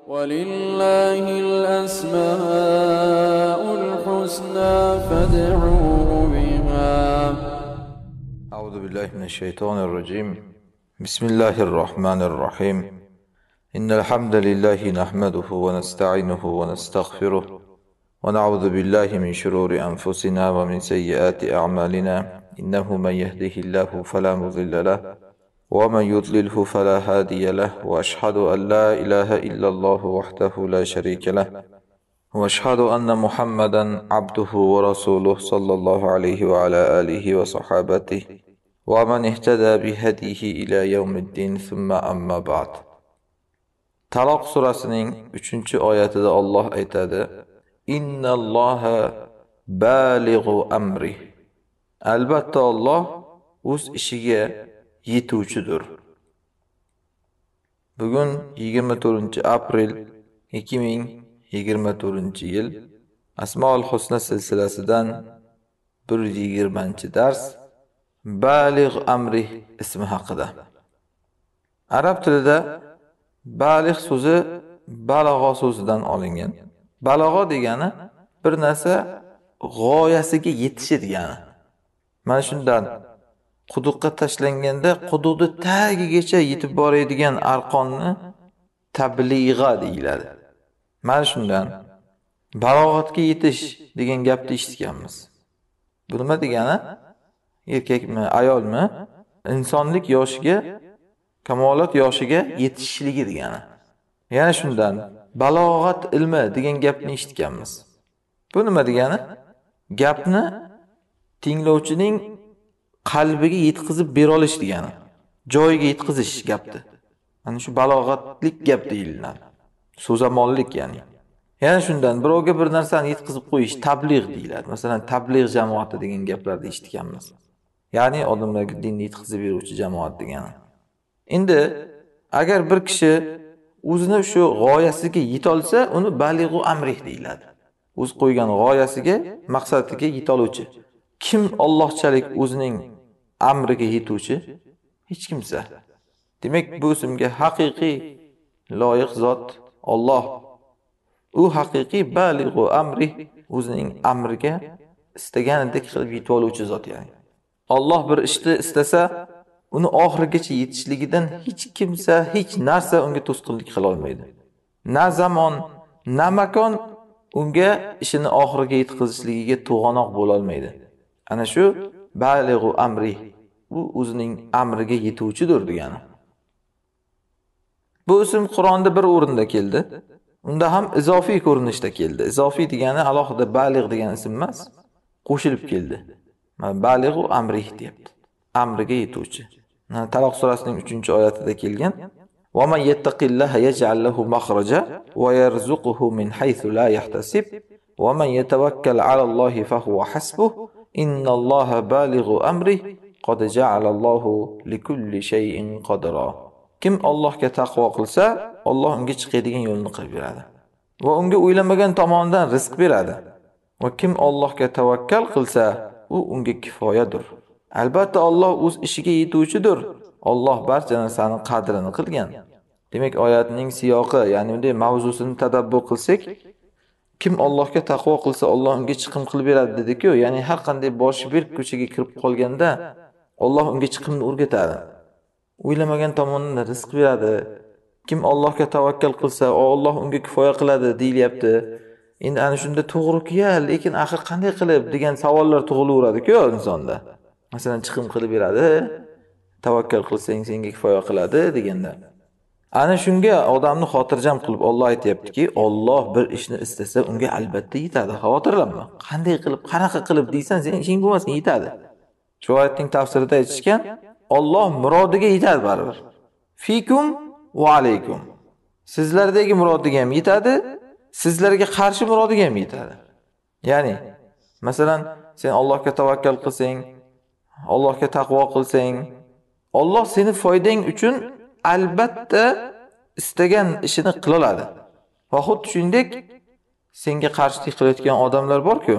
ولله الأسماء الحسنى فادعوه بها. أعوذ بالله من الشيطان الرجيم. بسم الله الرحمن الرحيم. إن الحمد لله نحمده ونستعينه ونستغفره ونعوذ بالله من شرور أنفسنا ومن سيئات أعمالنا. إنه من يهده الله فلا مضل له ومن يضلله فلا هادي له، وأشهد أن لا إله إلا الله وحده لا شريك له، وأشهد أن محمدا عبده ورسوله صلى الله عليه وعلى آله وصحابته ومن اهتدى بهديه إلى يوم الدين. ثم أما بعد. Taloq surasining 3-oyatida Alloh aytadi: Innalloha balighu amri. Albatta Alloh o'z ishiga yetuvchidir. Bugun 24-aprel 2024-yil. Asmaul Husna silsilasidan 120-dars. Baligh amri ismi haqida. Arab tilida baligh so'zi balag'o so'zidan olingan. Balag'o degani bir narsa g'oyasiga yetishi degani. Mana shundan quduqqa tashlanganda quduqni tagigacha yetib boradigan arqonni tablig'a deyiladi. Mana shundan balog'atga yetish degan gapni eshitganmiz. Bu nima degani? Erkakmi, ayolmi, insonlik yoshiga, kamolat yoshiga yetishishligi degani. Yana shundan balog'at ilmi degan gapni eshitganmiz. Bu nima degani? Gapni tinglovchining qalbiga yetkazib bera olish degani. Joyiga yetkazish gapdi. Mana shu balog'atlik gap deyiladi. So'zamonlik ya'ni. Yana shundan birovga bir narsani yetkazib qo'yish tabligh deyiladi. Masalan, tabligh jamoati degan gaplarni eshitganmiz. Ya'ni odamlarga dinni yetkazib beruvchi jamoat degani. Endi agar bir kishi o'zini shu g'oyasiga yeta olsa, uni balighu amrih deyiladi. O'z qo'ygan g'oyasiga, maqsadiga yeta oluvchi. Kim Allohchalik o'zining amriga yetuvchi? Hech kimsa. Demak, bu ismga haqiqiy loyiq zot Alloh. U haqiqiy balighu amri, o'zining amriga istaganidek qilib yetib oluvchi zot ya'ni. Alloh bir ishni istasa, uni oxirigacha yetishligidan hech kimsa, hech narsa unga to'sqinlik qila olmaydi. Na zamon, na makon unga ishini oxiriga yetkazishligiga to'g'anoq bo'la olmaydi. Ana shu balighu amri, u o'zining amriga yetuvchidir degani. Bu ism Qur'onda bir o'rinda keldi. Unda ham izofiy ko'rinishda keldi. Izofiy degani alohida baligh degan ism emas, qo'shilib keldi. Balighu amri deyapti. Amriga yetuvchi. Taloq surasining 3-oyatida kelgan. Va man yattaqillaha yaj'al lahu makhraja va yarzuquhu min haythu la yahtasib va man yatawakkal 'ala Allohi fa huwa hasbuh. Innalloha balighu amri qad ja'ala Allohu likulli shay'in qadra. Kim Allohga taqvo qilsa, Alloh unga chiqadigan yo'lni qilib beradi va unga o'ylamagan tomonidan rizq beradi. Va kim Allohga tavakkal qilsa, u unga kifoyadir. Albatta Alloh o'z ishiga yetuvchidir. Alloh barcha narsaning qadrini qilgan. Demak, oyatning siyoqi, ya'ni bunday mavzusini tadabbur qilsak, kim Allohga taqvo qilsa, Alloh unga chiqim qilib beradi dedi-ku, ya'ni har qanday boshi berk ko'chaga kirib qolganda Alloh unga chiqimni o'rgatadi. O'ylamagan tomonidan rizq beradi. Kim Allohga tavakkal qilsa, Alloh unga kifoya qiladi deyilyapti. Endi ana shunda to'g'ri-ku, lekin axir qanday qilib degan savollar tug'ilaveradi-ku insonda. Masalan, chiqim qilib beradi, tavakkal qilsang senga kifoya qiladi deganda. Ana shunga odamni xotirjam qilib Alloh aytayaptiki, Alloh bir ishni istasa, unga albatta yetadi. Xavotirlanma. Qanday qilib, qanaqa qilib deysan, sen ishing bo'lmasdan yetadi. Shu oyatning tafsirida aytishgan, Alloh murodiga yetadi baribir. Fikum va alaykum. Sizlardagi murodiga ham yetadi, sizlarga qarshi murodiga ham yetadi. Ya'ni, masalan, sen Allohga tavakkal qilsang, Allohga taqvo qilsang, Alloh seni foydang uchun albatta istagan ishini qila oladi. Va xuddi shuningdek, senga qarshilik qilayotgan odamlar bor-ku,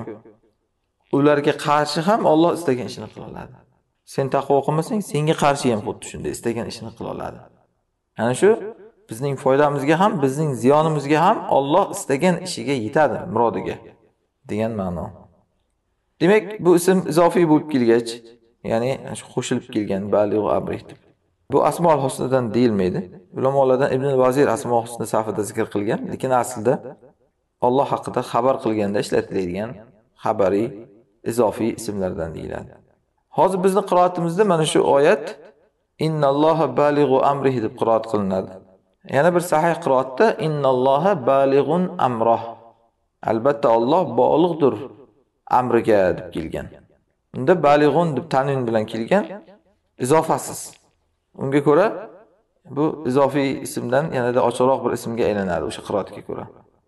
ularga qarshi ham Alloh istagan ishini qila oladi. Sen taqvo qilmasang, senga qarshi ham xuddi shunday istagan ishini qila oladi. Ana shu bizning foydamizga ham, bizning ziyonimizga ham Alloh istagan ishiga yetadi, murodiga degan ma'no. Demak, bu ism izofiy bo'lib kelgach, ya'ni shu qo'shilib kelgan balig'u abrih deb. Bu asmoul husnadan deyilmaydi. Ulamolardan Ibn al-Vazir asmoul husna safida zikr qilgan, lekin aslida Alloh haqida xabar qilganda ishlatiladigan xabariy izofiy ismlardan deyiladi. Hozir bizning qiroatimizda mana shu oyat innalloha balig'u amrihi deb qiroat qilinadi. Yana bir sahih qiroatda innalloha balig'un amroh. Albatta Alloh bolig'dir amriga deb kelgan. Unda balig'un deb tanvin bilan kelgan, izofasiz. Unga ko'ra bu izofiy ismdan yanada ochiqroq bir ismga aylanadi o'sha qiroatga ko'ra.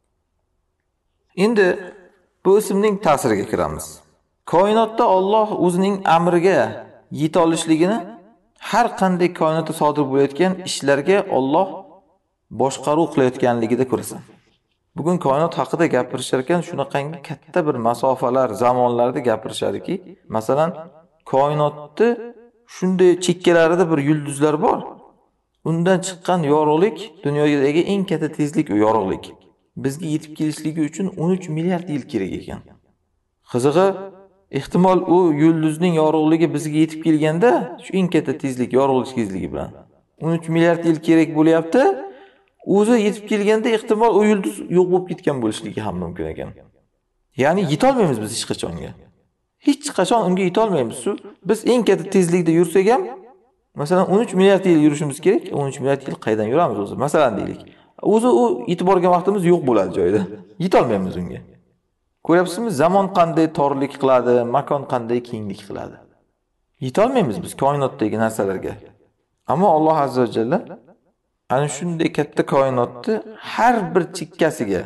Endi bu ismning ta'siriga kiramiz. Koinotda Alloh o'zining amriga yeta olishligini har qanday koinotda sodir bo'layotgan ishlarga Alloh boshqaruv qilayotganligida ko'rasan. Bugun koinot haqida gapirishar ekan, shunaqangi katta bir masofalar, zamonlarda gapirishadiki, masalan, koinotda shunday chekkalarida bir yulduzlar bor. Undan chiqqan yorug'lik dunyodagi eng katta tezlik u yorug'lik. Bizga yetib kelishligi uchun 13 milliard yil kerak ekan. Qizig'i, ehtimol u yulduzning yorug'ligi bizga yetib kelganda shu eng katta tezlik, yorug'lik tezligi bilan 13 milliard yil kerak bo'lyapti. O'zi yetib kelganda ehtimol u yulduz yo'q bo'lib ketgan bo'lishligi ham mumkin ekan. Ya'ni yeta olmaymiz biz hech qachonga. Hech qachon unga yeta olmaymiz. Biz eng katta tezlikda yursak ham, masalan 13 milliard yil yurishimiz kerak. 13 milliard yil qaydan yuramiz o'zi? Masalan deylik. O'zi u yetib borgan vaqtimiz yo'q bo'ladi joyda. Yeta olmaymiz unga. Ko'ryapsizmi, zamon qanday torlik qiladi, makon qanday kenglik qiladi. Yeta olmaymiz biz koinotdagi narsalarga. Ammo Alloh azza va jalla ana shunday katta koinotni har bir chekkasiga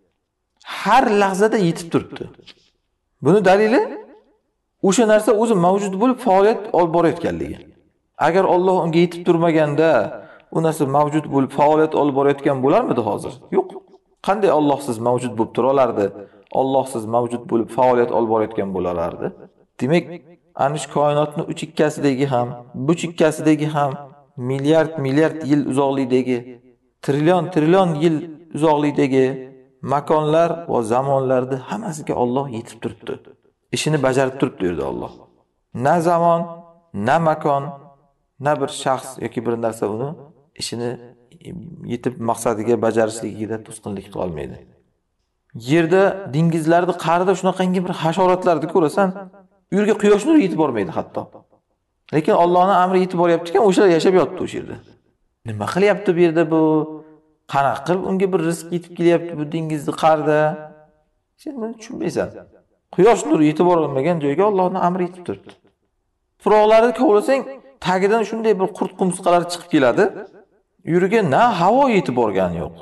har lahzada yetib turibdi. Buni dalili o'sha narsa o'zi mavjud bo'lib faoliyat olib borayotganligi. Agar Alloh unga yetib turmaganda u narsa mavjud bo'lib faoliyat olib borayotgan bo'larmidi hozir? Yo'q. Qanday Allohsiz mavjud bo'lib tura olardi? Allohsiz mavjud bo'lib faoliyat olib borayotgan bo'lardi. Demak, ana shu koinotning u chekkasidagi ham, bu chekkasidagi ham milliard yil uzoqlikdagi, trillion yil uzoqlikdagi makonlar va zamonlarda hammasiga Alloh yetib turibdi. Ishini bajarib turibdi yerda Alloh. Na zamon, na makon, na bir shaxs yoki bir narsa uni ishini yetib maqsadiga bajarishligida to'sqinlik qila olmaydi. Yerda dengizlarda qa'rida shunaqangi bir hasharotlarni ko'rasan, u yerga quyosh nuri yetib bormaydi hatto. Lekin Allohning amri yetib boryapti ekan, o'shalar yashab yotdi o'sha yerda. Nima qilyapti bu yerda bu? Qanaqa qilib unga bir rizq yetib kelyapti bu dengizning qa'rida? Sen buni tushunmaysan. Quyosh nuri yetib borolmagan joyga Allohning amri yetib turibdi. Tuproqlarni kovlasang, tagidan shunday bir qurt qumsqalar chiqib keladi. Yuriga na havo yetib borgani yo'q.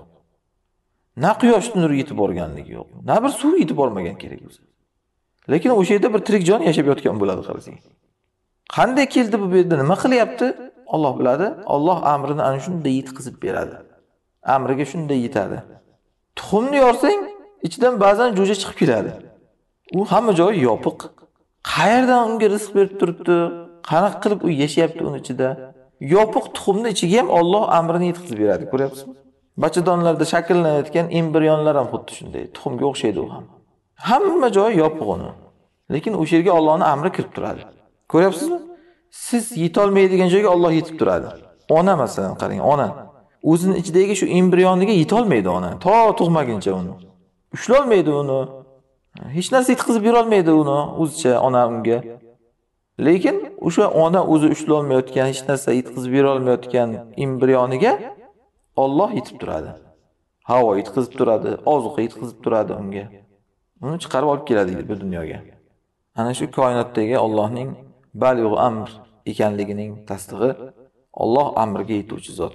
Na quyosh nuri yetib borganligi yo'q. Na bir suv yetib bormagan kerak o'zi. Lekin o'sha yerda bir tirik jon yashab yotgan bo'ladi qarasang. Qanday keldi bu yerda, nima qilyapti? Alloh biladi. Alloh amrini ana shunday yetkazib beradi. Amriga shunday yetadi. Tuxumni yorsang, ichidan ba'zan jo'ja chiqib keladi. U hamma joyi yopiq. Qayerdan unga rizq berib turibdi? Qanaqa qilib u yashayapti uning ichida? Yopiq tuxumni ichiga ham Alloh amrini yetkazib beradi. Ko'ryapsizmi? Bachadonlarda shakllanayotgan embrionlar ham xuddi shunday. Tuxumga o'xshaydi u ham. Hamma joyi yopiq uni. Lekin o'sha yerga Allohning amri kirib turadi. Ko'ryapsizmi? Siz yeta olmaydigan joyga Alloh yetib turadi. Ona masalan qarang, ona. O'zining ichidagi shu embrioniga yeta olmaydi ona. To tug'maguncha uni. Ushlay olmaydi uni. Hech narsa yetkazib bera olmaydi uni o'zicha ona unga. Lekin o'sha ona o'zi ushlay olmayotgan, hech narsa yetkazib bera olmayotgan embrioniga Alloh yetib turadi. Havo yetkazib turadi, ozuqa yetkazib turadi unga. Uni chiqarib olib keladi bu dunyoga. Ana shu koinotdagi Allohning balig'u amr ekanligining tasdig'i Alloh amriga yetuvchi zot.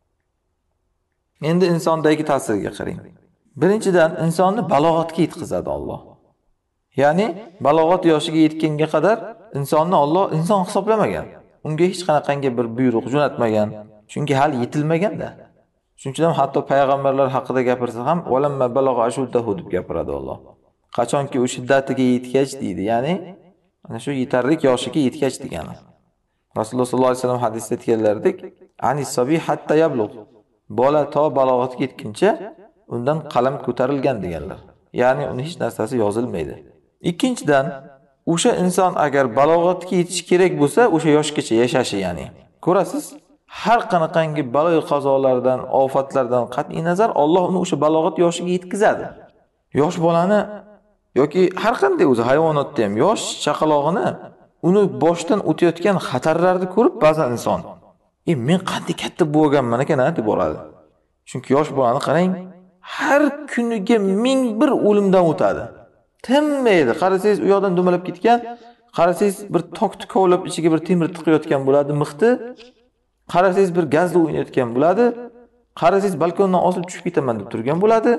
Endi insondagi ta'siriga qarang. Birinchidan insonni balog'atga yetkazadi Alloh. Ya'ni balog'at yoshiga yetganga qadar insonni Alloh inson hisoblamagan. Unga hech qanaqangi bir buyruq jo'natmagan. Chunki hali yetilmaganda. Shuning uchun hatto payg'ambarlar haqida gapirsa ham valamma balagha ashuddahu deb gapiradi Alloh. Qachonki u shiddatiga yetgach deydi, ya'ni ana shu yetarlik yoshiga yetgach degani. Rasululloh sollallohu alayhi vasallam hadisda aytganlaridek, anis sabi hatta yablugh. Bola to balog'atga yetguncha undan qalam ko'tarilgan deganlar. Ya'ni uni hech narsasi yozilmaydi. Ikkinchidan, o'sha inson agar balog'atga yetish kerak bo'lsa, o'sha yoshgacha yashashi ya'ni. Ko'rasiz, har qanaqangi balo qazolardan, ofatlardan qat'iy nazar Alloh uni o'sha balog'at yoshiga yetkazadi. Yosh bolani yoki har qanday o'zi hayvonotda ham yosh chaqalog'ini uni boshdan o'tayotgan xatarlarni ko'rib ba'zan inson, men qanday katta bo'lganman ekan deb boradi. Chunki yosh bolani qarang, har kuniga 1001 o'limdan o'tadi. Tinmaydi. Qarasangiz u yoqdan dumalab ketgan, qarasangiz bir tok kovlab ichiga bir temir tiqayotgan bo'ladi, mixti. Qarasangiz bir gazda o'ynayotgan bo'ladi. Qarasangiz balkondan osilib tushib ketaman deb turgan bo'ladi.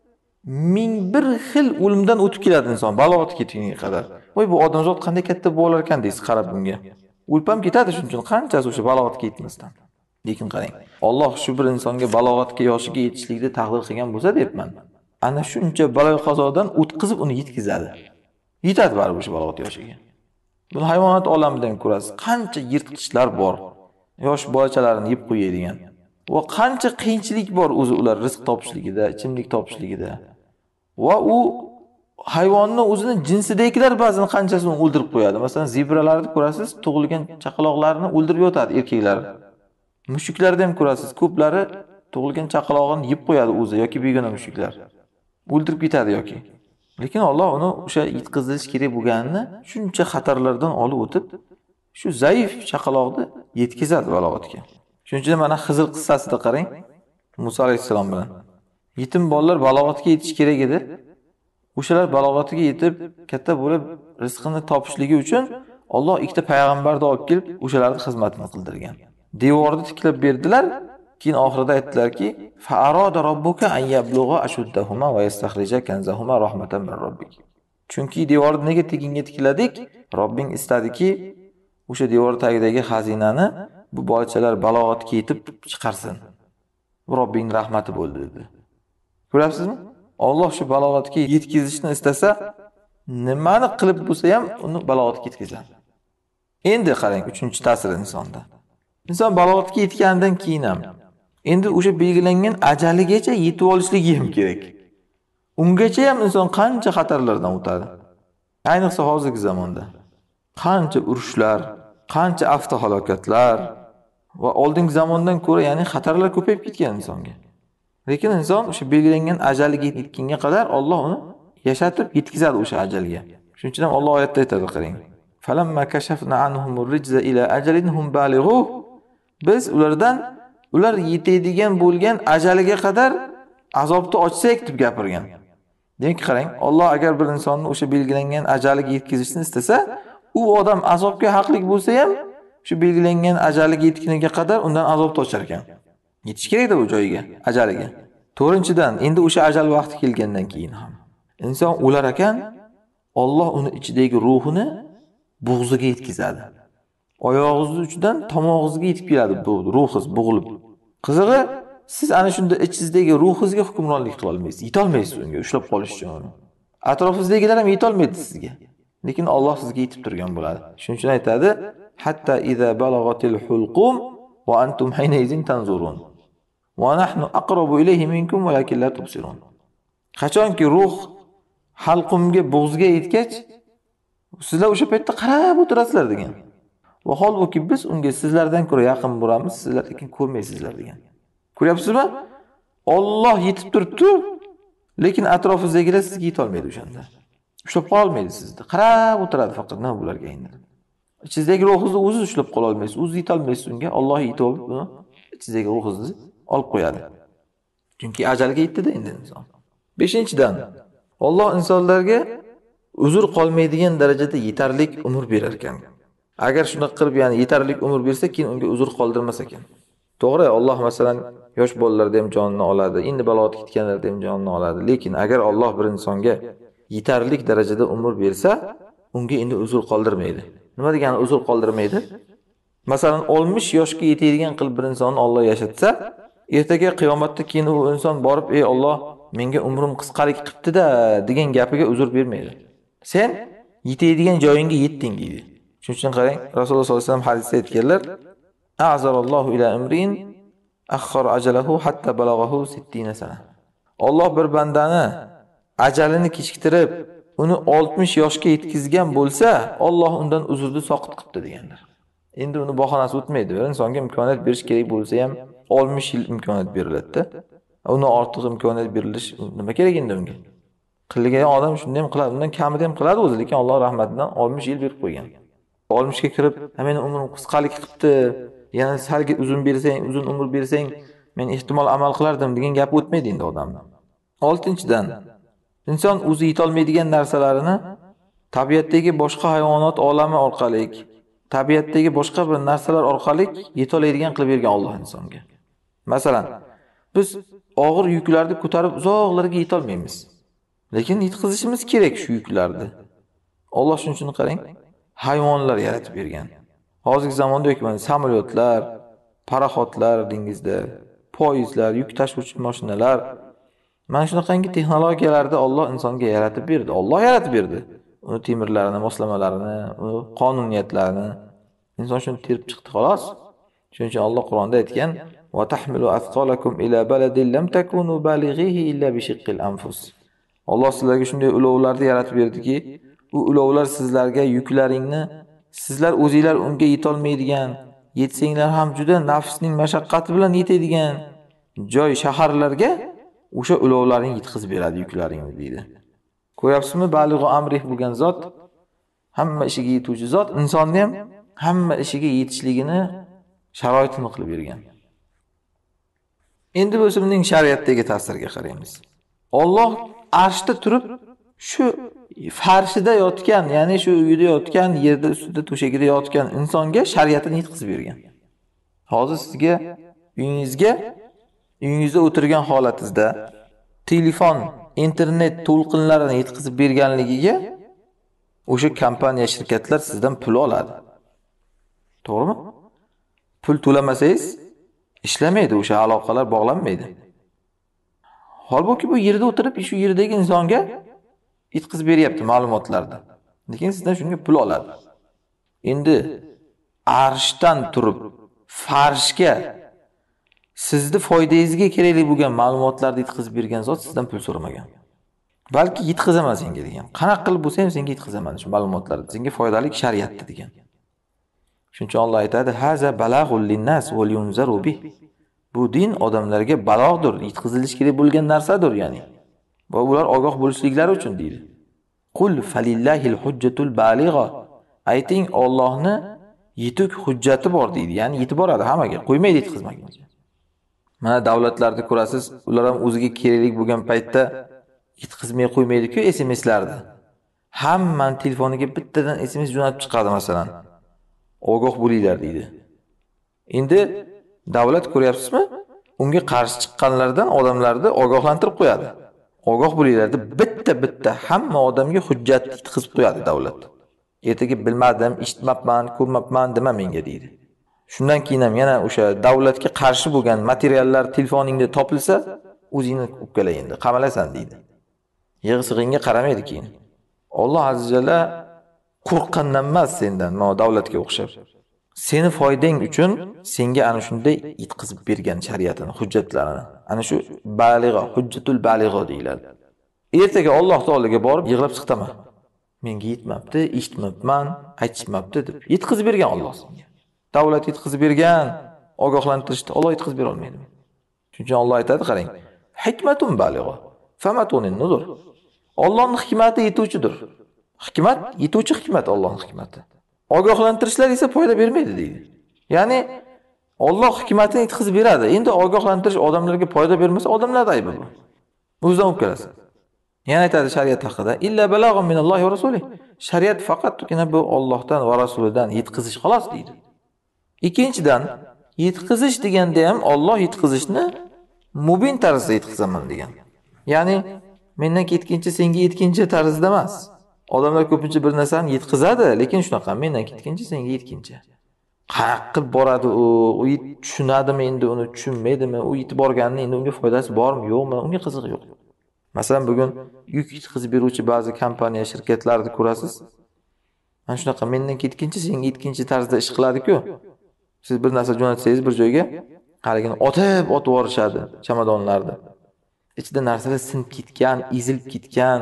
1001 xil o'limdan o'tib keladi inson balog'atga yetgunga qadar. Voy, bu odamzod qanday katta bo'lar ekan deysiz qarab bunga. O'lpam ketadi shuning uchun qanchasi o'sha balog'atga yetmasdan. Lekin qarang, Alloh shu bir insonga balog'atga yoshiga yetishlikni taqdir qilgan bo'lsa deyapman. Ana shuncha balo qazodan o'tkazib uni yetkazadi. Yetadi baribir o'sha balog'at yoshiga. Buni hayvonot olamidan ko'rasiz. Qancha yirtqichlar bor. Yosh bolachalarini yeb qo'yadigan. Va qancha qiyinchilik bor o'zi ular rizq topishligida, ichimlik topishligida. Va u hayvonning o'zining jinsidagilar ba'zan qanchasini o'ldirib qo'yadi. Masalan, zebralarni ko'rasiz, tug'ilgan chaqaloqlarni o'ldirib yotadi erkaklar. Mushuklarda ham ko'rasiz, ko'plari tug'ilgan chaqalog'ini yeb qo'yadi o'zi yoki begona mushuklar. O'ldirib ketadi yoki. Lekin Alloh uni o'sha yetkazilish kerak bo'lganini shuncha xatarlardan olib o'tib, shu zaif chaqaloqni yetkazadi balog'atga. Shuning uchun mana Xizr qissasida qarang, Musa alayhisalom bilan. Yetim bolalar balog'atga yetish kerak edi. O'shalar balog'atga yetib, katta bo'lib rizqini topishligi uchun Alloh ikkita payg'ambarni olib kelib, o'shalarning xizmatini qildirgan. Devorni tiklab berdilar. Keyin oxirida aytdilarki, fa arada robbuka an yablugha ashuddahuma va yastakhrija kanzahuma rahmatan min robbik. Chunki devorni nega tekinga tikladik? Robbing istadiki, o'sha devor tagidagi xazinani bu bolachalar balog'atga yetib chiqarsin. Bu Robbing rahmati bo'ldi dedi. Ko'ryapsizmi? Alloh shu balog'atga yetkazishni istasa, nimani qilib bo'lsa ham uni balog'atga yetkazadi. Endi qarang, 3-ta'sir insonda. Inson balog'atga yetgandan keyin ham endi o'sha belgilangan ajaligacha yetib olishligi ham kerak. Ungacha ham inson qancha xatarlardan o'tadi. Ayniqsa hozirgi zamonda. Qancha urushlar, qancha avtohalokatlar va oldingi zamondan ko'ra, ya'ni xatarlar ko'payib ketgan insonga. Lekin inson o'sha belgilangan ajaliga yetgunga qadar Alloh uni yashatib yetkazadi o'sha ajalga. Shuning uchun ham Alloh oyatda aytadi, qarang. Falamma kashafna anhumur rijza ila ajalin hum balighu. Biz ular yetadigan bo'lgan ajaliga qadar azobni ochsak deb gapirgan. Demak, qarang, Alloh agar bir insonni o'sha belgilangan ajaliga yetkazishni istasa, u odam azobga haqli bo'lsa ham, shu belgilangan ajaliga yetguniga qadar undan azobni ochar ekan. Yetish kerak-da u joyiga, ajaliga. 4-dan, endi o'sha ajal vaqti kelgandan keyin ham inson o'lar ekan, Alloh uni ichidagi ruhini bo'g'ziga yetkazadi. Oyog'ingiz uchidan tomog'ingizga yetib keladi bu ruhingiz bo'g'ilib. Qizig'i, siz ana shunda ichingizdagi ruhingizga hukmronlik qila olmaysiz. Yeta olmaysiz unga ushlab qolish uchun uni. Atrofingizdagilar ham yeta olmaydi sizga. Lekin Alloh sizga yetib turgan bo'ladi. Shuning uchun aytadi: "Hatta iza balagatil hulqum va antum hinayzin tanzurun. Va nahnu aqrabu ilayhi minkum walakin la tubsirun." Qachonki ruh halqumga, bo'g'ziga yetgach, sizlar o'sha paytda qarab o'tirasizlar degan. Va holbuki biz unga sizlardan ko'ra yaqin bo'lamiz, sizlar lekin ko'rmaysizlar degan. Ko'ryapsizmi? Alloh yetib turibdi, lekin atrofingizdagilar sizga yeta olmaydi o'shanda. Ushlab qola olmaydi sizni. Qarab o'tiradi faqat nima bo'larga endi. Ichingizdagi ruhingizni o'zi ushlab qola olmaysiz, o'zi yeta olmaysiz unga. Alloh yetib olib uni ichingizdagi ruhingizni olib qo'yadi. Chunki ajalga yetdi-da endi inson. 5-dan, Alloh insonlarga uzr qolmaydigan darajada yetarlik umr berar ekan. Agar shunday qilib, ya'ni yetarlik umr bersa, keyin unga uzr qoldirmas ekan. To'g'ri, Alloh masalan yosh bolalarda ham jonini oladi, endi balog'atga yetganlarda ham jonini oladi. Lekin agar Alloh bir insonga yetarlik darajada umr bersa, unga endi uzr qoldirmaydi. Nima degani uzr qoldirmaydi? Masalan, 60 yoshga yetadigan qilib bir insonni Alloh yashatsa, ertaga qiyomatda keyin u inson borib, "Ey Alloh, menga umrim qisqalik qilibdi-da" degan gapiga uzr bermaydi. Sen yetadigan joyingga yetding deydi. Shuning uchun qarang, Rasululloh sollallohu alayhi vasallam hadisda aytganlar: "A'zarallohu ila amrin akhkhara ajalahu hatta balaghahu 60 sana. Alloh bir bandani ajalini kechiktirib, uni 60 yoshga yetkazgan bo'lsa, Alloh undan uzrni soqit qilibdi deganlar. Endi uni bahonasi o'tmaydi. Insonga imkoniyat berish kerak bo'lsa ham 60 yil imkoniyat beriladi-da. Uni ortiq imkoniyat berilish nima kerak endi unga? Qilgan odam shunday ham qiladi, undan kamida ham qiladi o'zi, lekin Alloh rahmatidan 60 yil berib qo'ygan. 60 ga kirib, "Meni umrim qisqalik qilibdi, yana salga uzun bersang, uzun umr bersang, men ehtimol amal qilardim" degan gap o'tmaydi endi odamdan. 6-dan inson o'zi yetolmaydigan narsalarini tabiatdagi boshqa hayvonot olami orqali, tabiatdagi boshqa bir narsalar orqali yetoladigan qilib bergan Alloh insonga. Masalan, biz og'ir yuklarni ko'tarib uzoqlarga yeta olmaymiz. Lekin yetkazishimiz kerak shu yuklarni. Alloh shuning uchun qarang, hayvonlar yaratib bergan. Hozirgi zamonda yoki mana samolyotlar, paraxodlar dengizda, poyezdlar, yuk tashuvchi mashinalar, mana shunaqangi texnologiyalarni Alloh insonga yaratib berdi. Alloh yaratib berdi. Uni temirlarini, moslamalarini, uni qonuniyatlarini inson shuni terib chiqdi xolos. Shuning uchun Alloh Qur'onda aytgan: "Va tahmilu athqalakum ila baladin lam takunu balighihi illa bi shiqqil anfus." Alloh sizlarga shunday ulovlarni yaratib berdiki, u ulovlar sizlarga yuklaringni sizlar o'zingizlar unga yeta olmaydigan, yetsanglar ham juda nafsning mashaqqati bilan yetadigan joy, shaharlarga o'sha ulovlarni yetkazib beradi yuklaringni deydi. Ko'ryapsizmi, balig'u amrih bo'lgan zot, hamma ishiga yetuvchi zot, insonni ham hamma ishiga yetishligini sharoitini qilib bergan. Endi bu o'simning shariatdagi ta'siriga qaraymiz. Alloh arshda turib, shu farshida yotgan, ya'ni shu uyida yotgan, yerda ustida to'shagida yotgan insonga shariatini yetkazib bergan. Hozir sizga uyingizda o'tirgan holatingizda telefon, internet to'lqinlarini yetkazib berganligiga o'sha kompaniya, shirkatlar sizdan pul oladi. To'g'rimi? Pul to'lamasangiz ishlamaydi, o'sha aloqalar bog'lanmaydi. Holbuki bu yerda o'tirib, shu yerdagi insonga yetkazib beryapti ma'lumotlarni. Lekin sizdan shunga pul oladi. Endi arshdan turib farshga sizni foydangizga kerakli bo'lgan ma'lumotlarni yetkazib bergan zot sizdan pul so'ramagan. Balki yetkazaman senga degan. Qanaqa qilib bo'lsa ham senga yetkazaman shu ma'lumotlarni. Senga foydali shariatdir degan. Shuning uchun Alloh aytadi: "Haza balag'ul linnas va liyunzaru bih." Bu din odamlarga balog'dir, yetkazilish kerak bo'lgan narsadir, ya'ni. Va ular ogoh bo'lishliklari uchun deydi. Qul falillahil hujjatul baligha. Ayting, Allohning yetuk hujjati bor deydi. Ya'ni yetib boradi hammaga, qo'ymaydi yetkazmaguncha. Mana davlatlarni ko'rasiz, ular ham o'ziga kerakli bo'lgan paytda yetkazmay qo'ymaydi-ku SMS'larni. Hammaning telefoniga bittadan SMS jo'natib chiqadi masalan. Ogoh bo'linglar deydi. Endi davlat ko'ryapsizmi? Unga qarshi chiqqanlardan odamlarni ogohlantirib qo'yadi. Ogoh bo'linglar deb bitta hamma odamga hujjat yetkazib qo'yadi davlat. Ertaga bilmadim, eshitmabman, ko'rmabman dema menga deydi. Shundan keyin ham yana o'sha davlatga qarshi bo'lgan materiallar telefoningda topilsa, o'zingni ukkala endi, qamalasan deydi. Yig'i-sig'ingga qaramaydi keyin. Alloh azza jalla qo'rqqandan emas sendan, davlatga o'xshab. Seni foydang uchun senga ana shunday yetkazib bergan shariatini, hujjatlarini. Ana shu balig'a, hujjatul balig'a deyiladi. Ertaga Alloh taolaga borib yig'lab chiqtaman. Menga yetmabdi, eshitmabman, aytishmabdi deb yetkazib bergan Alloh senga. Davlat yetkazib bergan, ogohlantirishni Alloh yetkazib bera olmaydi. Shuning uchun Alloh aytadi, qarang. Hikmatun balig'a, famatunin nuzur. Allohning hikmati yetuvchidir. Hikmat yetuvchi hikmat Allohning hikmati. Ogohlantirishlar esa foyda bermaydi deydi. Ya'ni Alloh hikmatini yetkazib beradi. Endi ogohlantirish odamlarga foyda bermasa, odamlar aybi bu. O'zidan o'pkalasi. Yana aytadi shariat haqida: "Illa balag'un minallohi va rasulih." Shariat faqatgina bu Allohdan va rasulidan yetkazish xolos deydi. Ikkinchidan, yetkazish deganda ham Alloh yetkazishni mubin tarzda yetkazaman degan. Ya'ni mendan ketguncha senga yetguncha tarzda emas. Odamlar ko'pincha bir narsani yetkazadi, lekin shunaqa, mendan ketguncha senga yetguncha. Qanaqa qilib boradi u tushunadimi endi, uni tushunmaydimi, u yetib borganning endi unga foydasi bormi, yo'qmi, unga qizig'i yo'q. Masalan, bugun yuk yetkazib beruvchi ba'zi kompaniya, shirkatlarni ko'rasiz. Mana shunaqa mendan ketguncha senga yetguncha tarzda ish qiladi-ku. Siz bir narsa jo'natsangiz bir joyga, Qaragin, otib yuborishadi chamadonlarni. Ichida narsalar sinib ketgan, ezilib ketgan.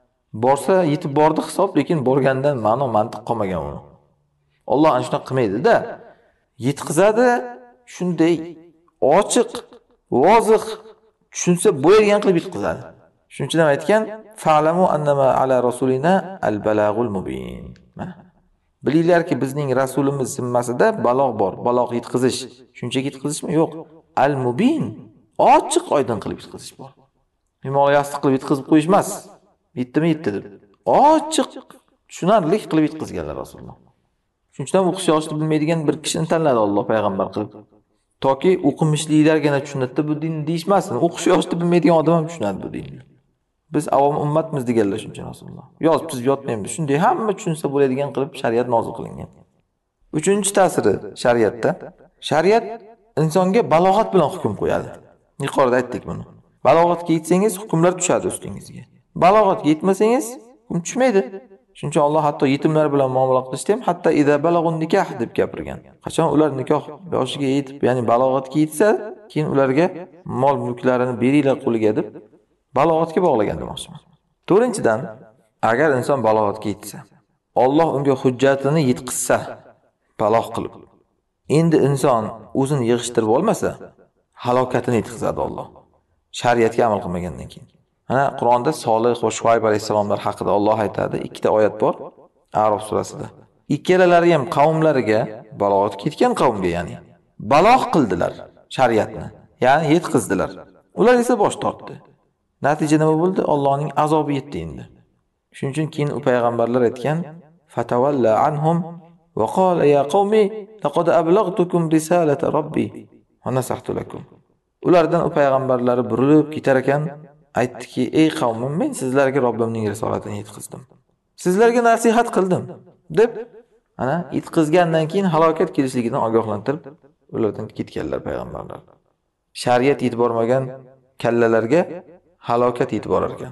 Borsa yetib bordi hisob, lekin borgandan ma'no mantiq qolmagan uni. Alloh ana shuni qilmaydi-da. Yetkazadi, shunday ochiq, voziq, tushunsa bo'lgan qilib yetkazadi. Shuning uchun ham aytgan, fa'lamu annama ala rasulina al-balagul mubin. Bilinglarki, bizning rasulimiz zimmasida balogh bor, balogh yetkazish. Shunchaki yetkazishmi? Yo'q. Al-mubin, ochiq oydin qilib yetkazish bor. Himoya yastiq qilib yetkazib qo'yish emas. Yetdimi yetdi deb. Ochiq, tushunarli qilib yetkazganlar Rasululloh. Shuning uchun o'qish yozishni bilmaydigan bir kishini tanladi Alloh payg'ambar qilib. Toki o'qimishlilargina tushunadi bu dinni deyishmasin. O'qish yozishni bilmaydigan odam ham tushunadi bu dinni. Biz avom ummatmiz deganlar shuncha Rasululloh. Yozib chizib yotmaymiz. Shunday hamma tushunsa bo'ladigan qilib shariat nozil qilingan. Uchinchi ta'siri shariatda. Shariat insonga balog'at bilan hukm qo'yadi. Yuqorida aytdik buni. Balog'atga yetsangiz hukmlar tushadi ustingizga. Balog'atga yetmasangiz hukm tushmaydi. Shuning uchun Alloh hatto yetimlar bilan muomala qilishda ham hatto idza balagun nikah deb gapirgan. Qachon ular nikoh yoshiga yetib, ya'ni balog'atga yetsa, keyin ularga mol mulklarini beringlar qo'liga deb balog'atga bog'lagan demoqchiman. To'rtinchidan, agar inson balog'atga yetsa, Alloh unga hujjatini yetkazsa, balogh qilib. Endi inson o'zini yig'ishtirib olmasa, halokatini yetkazadi Alloh. Shariatga amal qilmagandan keyin. Mana Qur'onda Solih va Shuayb alayhisalomlar haqida Alloh aytadi. Ikkita oyat bor A'rof surasida. Ikkalalari ham qavmlariga, balog'atga yetgan qavmga ya'ni balogh qildilar shariatni. Ya'ni yetkazdilar. Ular esa bosh tortdi. Natija nima bo'ldi? Allohning azobi yetdi endi. Shuning uchun keyin u payg'ambarlar aytgan, fatawalla anhum va qala ya qawmi laqad ablaghtukum risalata robbi va nasahtu lakum. Ulardan u payg'ambarlari burilib ketar ekan, aytdiki, ey qavmim, men sizlarga Robbimning risolatini yetkazdim. Sizlarga nasihat qildim deb, ana yetkazgandan keyin halokat kelishligidan ogohlantirib, ulardan ketganlar payg'ambarlar. Shariat yetib bormagan kallalarga halokat yetib borar ekan.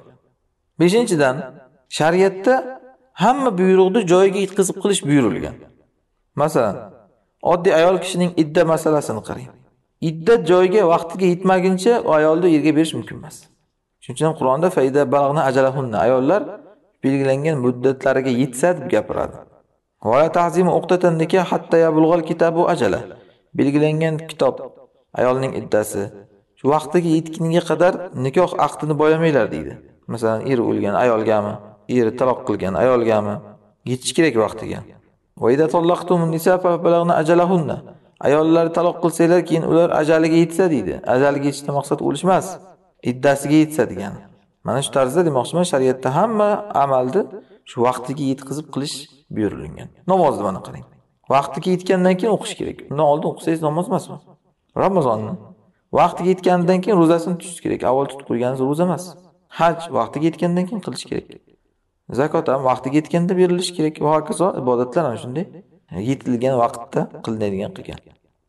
5-dan, shariatda hamma buyruqni joyiga yetkazib qilish buyurilgan. Masalan, oddiy ayol kishining idda masalasini qarang. Iddat joyiga vaqtiga yetmaguncha ayolni yerga berish mumkin emas. Shuning uchun Qur'onda faida balag'na ajalahunna, ayollar belgilangan muddatlariga yetsa deb gapiradi. Va ta'zimu uqtatan nikah hatta yablug'al kitabu ajala. Belgilangan kitob ayolning iddasi shu vaqtiga yetguniga qadar nikoh aqdini boyamanglar deydi. Masalan, eri o'lgan ayolgami, eri taloq qilgan ayolgami yetish kerak vaqtiga. Va idza tallaqtumun nisaa fa balag'na ajalahunna. Ayollar taloq qilsalar, keyin ular ajaliga yetsa deydi. Ajaliga yetishdan maqsad o'lish emas, iddasiga yetsa degani. Mana shu tarzda demoqchiman, shariatda hamma amalni shu vaqtiga yetkazib qilish buyurilgan. Namozni mana qarang. Vaqtiga yetgandan keyin o'qish kerak. Undan oldin o'qisangiz namoz emasmi? Ramazonni vaqtiga yetgandan keyin ro'zasini tutish kerak. Avval tutib qo'yganingiz ro'za emas. Haj vaqtiga yetgandan keyin qilish kerak. Zakot ham vaqtiga yetganda berilishi kerak. Va hokazo ibodatlar ham shunday. Yetilgan vaqtda qilinadigan qilgan.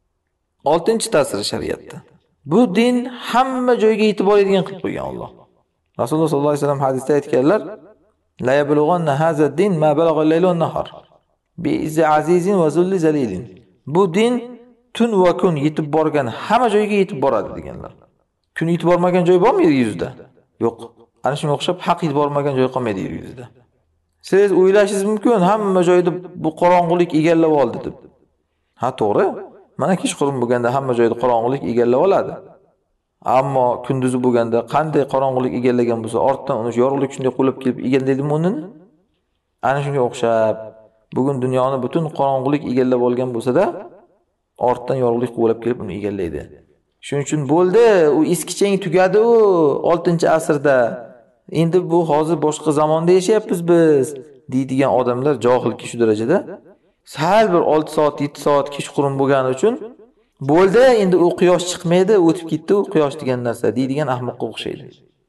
6-ta'siri shariatda. Bu din hamma joyga yetib oladigan qilib qo'ygan Alloh. Rasululloh sollallohu alayhi vasallam hadisda aytganlar, la yablughanna hadha din ma balagha al-laylu wan-nahar bi izzi azizin va zulli zalilin. Bu din tun va kun yetib borgan hamma joyga yetib boradi deganlar. Kun yetib bormagan joy bormi yer yuzida? Yo'q. Ana shunga o'xshab haq yetib bormagan joy qolmaydi yer yuzida. Siz o'ylashingiz mumkin, hamma joyda bu qorong'ulik egallab oldi deb. Ha, to'g'ri. Mana kechqurun bo'lganda hamma joyda qorong'ulik egallab oladi. Ammo kunduzi bo'lganda qanday qorong'ulik egallagan bo'lsa, ortdan uni yorug'lik shunday qo'lab kelib egallaydimi uni? Ana shunga o'xshab, bugun dunyoni butun qorong'ulik egallab olgan bo'lsa-da, ortdan yorug'lik qo'lab kelib uni egallaydi. Shuning uchun bo'ldi, u eskichang tugadi u 6-asrda. Endi bu hozir boshqa zamonda yashayapmiz biz deydigan odamlar johilki shu darajada. Sal bir 6 soat, 7 soat kechqurun bo'lgani uchun bo'ldi, endi u quyosh chiqmaydi, o'tib ketdi u quyosh degan narsa deydigan ahmoqqa o'xshaydi.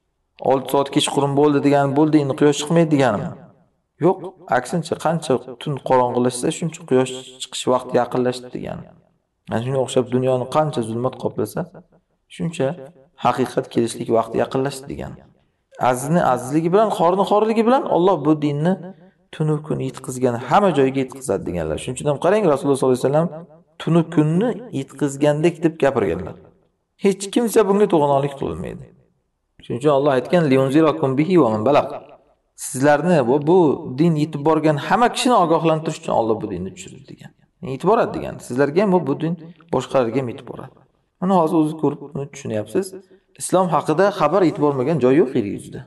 6 soat kechqurun bo'ldi degani bo'ldi, endi quyosh chiqmaydi deganimi? Yo'q, aksincha qancha tun qorong'ilashsa, shuncha quyosh chiqish vaqti yaqinlashdi degani. Mana shunga o'xshab dunyoni qancha zulmat qoplasa, shuncha haqiqat kelishlik vaqti yaqinlashdi degani. Azizligi bilan, xorligi bilan Alloh bu dinni tunu kun yetkazgan, hamma joyga yetkazadi deganlar. Shuning uchun ham qarang, Rasululloh sollallohu alayhi vasallam tuni kunni yetkazgandek deb gapirganlar. Hech kimsa bunga to'g'anolik qilmaydi. Shuning uchun Alloh aytgan liyunzirakum bihi va man balag. Sizlarni bu din yetib borgan hamma kishini ogohlantirish uchun Alloh bu dinni tushirdi degan. Yetib boradi degan. Sizlarga ham bu din boshqalarga ham yetib boradi. Mana hozir o'zingiz ko'rib buni tushunyapsiz. Islom haqida xabar yetib bormagan joy yo'q yer yuzida.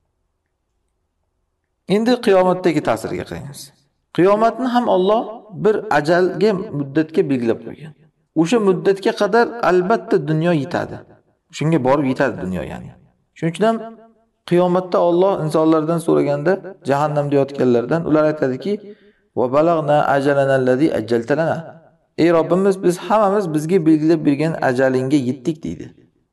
Endi qiyomatdagi ta'siriga qaraymiz. Qiyomatni ham Alloh bir ajalga muddatga belgilab qo'ygan. O'sha muddatga qadar albatta dunyo yetadi. Shunga borib yetadi dunyo ya'ni. Shuning uchun ham qiyomatda Alloh insonlardan so'raganda jahannamda yotganlardan ular aytadiki: "Va balagna ajalana allazi ajjaltalana." Ey Robbimiz, biz hammamiz bizga belgilab bergan ajalingga yetdik deydi.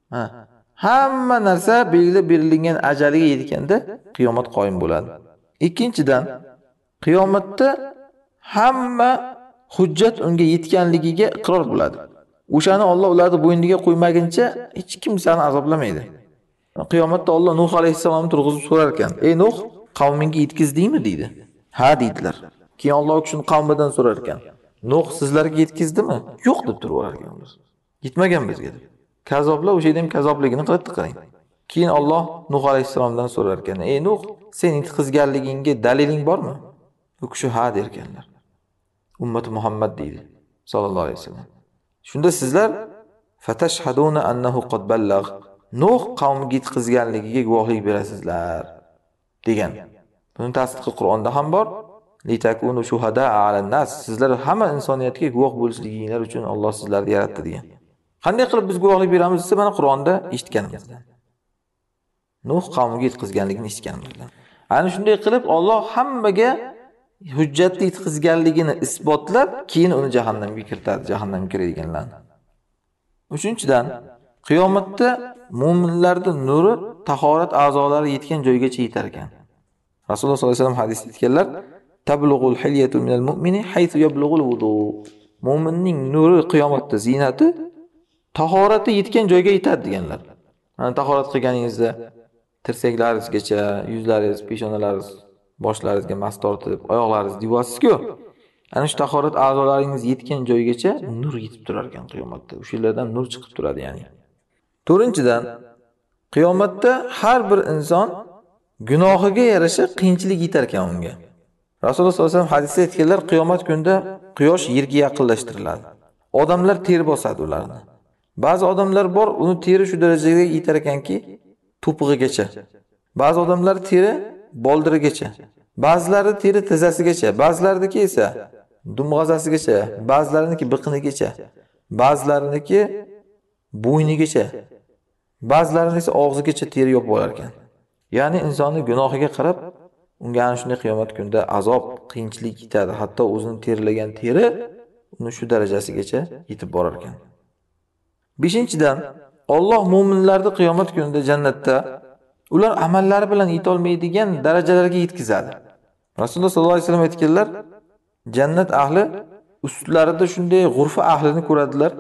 Hamma narsa belgilab berilgan ajaliga yetganda qiyomat qoyim bo'ladi. Ikkinchidan, qiyomatda hamma hujjat unga yetganligiga iqror bo'ladi. O'shani Alloh ularni bo'yniga qo'ymaguncha hech kimsani azoblamaydi. Qiyomatda Alloh Nuh alayhisalomni turg'izib so'rar ekan: "Ey Nuh, qavmingga yetkizdingmi?" deydi. "Ha" deydilar. Keyin Alloh shuni qavmidan so'rar ekan: "Nuh sizlarga yetkizdimi?" "Yo'q" deb turaverar ekan ular. "Yetmagan bizga" deb. Kazoblar o'sha yerda ham kazobligini qilib qarang. Keyin Alloh Nuh alayhisalomdan so'rar ekan: "Ey Nuh, sen yetkazganligingga daliling bormi?" U kishi ha der ekanlar. Ummati Muhammad deydi sallallohu alayhi vasallam. Shunda sizlar fatashhaduna annahu qad ballag. Nuh qavmiga yetkazganligiga guvohlik berasizlar degan. Buni tasdiqi Qur'onda ham bor. Litakunu shuhada alan nas. Sizlar hamma insoniyatga guvoh bo'lishliginglar uchun Alloh sizlarni yaratdi degan. Qanday qilib biz guvohlik beramiz desa, mana Qur'onda eshitganimizdan. Nuh qavmiga yetkazganligini eshitganimizdan. Ana shunday qilib Alloh hammaga hujjatni yetkazganligini isbotlab, keyin uni jahannamga kiritadi, jahannamga kiradiganlarni. Uchinchidan, qiyomatda mu'minlarning nuri tahorat a'zolari yetgan joygacha yetar ekan. Rasululloh sollallohu alayhi vasallam hadisda aytganlar: "Tablugul hilyatu minal mu'mini haythu yablugul wudu." Mu'minning nuri qiyomatda ziynati tahorati yetgan joyga yetadi deganlar. Mana tahorat qilganingizda tirsaklaringizgacha, yuzlaringiz, peshonalaringiz, boshlaringizga mas tortib, oyoqlaringiz deyapsiz-ku. Ana shu tahorat a'zolaringiz yetgan joygacha nur yetib turar ekan qiyomatda. O'sha yerlardan nur chiqib turadi ya'ni. To'rtinchidan, qiyomatda har bir inson gunohiga yarasha qiyinchilik yetar ekan unga. Rasululloh sollallohu alayhi vasallam hadisda aytganlar, qiyomat kunida quyosh yerga yaqinlashtiriladi. Odamlar ter bosadi ularni. Ba'zi odamlar bor, uni teri shu darajaga yetar ekanki, to'pig'igacha. Ba'zi odamlar teri boldirigacha. Ba'zilari teri tizzasigacha, ba'zilariniki esa dumg'azasigacha, ba'zilariniki biqinigacha, ba'zilariniki bo'ynigacha, ba'zilarini esa og'zigacha teri yopib olar ekan. Ya'ni insonni gunohiga qarab, unga ana shunday qiyomat kunida azob, qiyinchilik yetadi. Hatto o'zini terlagan teri uni shu darajasigacha yetib borar ekan. Beshinchidan, Alloh mu'minlarni qiyomat kunida jannatda ular amallari bilan yeta olmaydigan darajalarga yetkazadi. Rasululloh sollallohu alayhi vasallam aytganlar, jannat ahli ustlarida shunday g'urfa ahlini ko'radilar.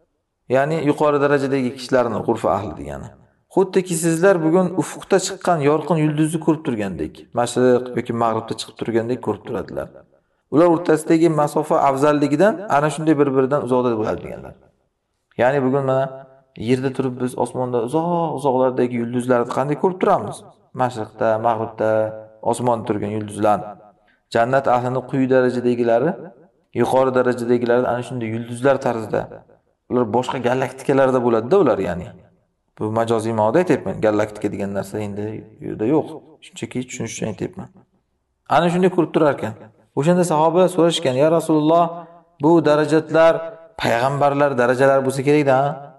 Ya'ni yuqori darajadagi kishilarni g'urfa ahli degani. Xuddiki sizlar bugun ufqda chiqqan yorqin yulduzni ko'rib turgandek, mashriq yoki mag'ribda chiqib turgandek ko'rib turadilar. Ular o'rtasidagi masofa afzalligidan ana shunday bir-biridan uzoqda bo'ladi deganlar. Ya'ni bugun mana yerda turib biz osmonda uzoq-uzoqlardagi yulduzlarni qanday ko'rib turamiz? Mashriqda, mag'ribda, osmonda turgan yulduzlar. Jannat ahlini quyi darajadagilari, yuqori darajadagilari ana shunday yulduzlar tarzida. Ular boshqa galaktikalarda bo'ladi-da ular ya'ni. Bu majoziy ma'noda aytayapman. Galaktika degan narsa endi yerda yo'q. Shunchaki tushunish uchun aytayapman. Ana shunday ko'rib turar ekan. O'shanda sahobalar so'rashgan: "Ya Rasululloh, bu darajatlar payg'ambarlar darajalari bo'lsa kerak-da.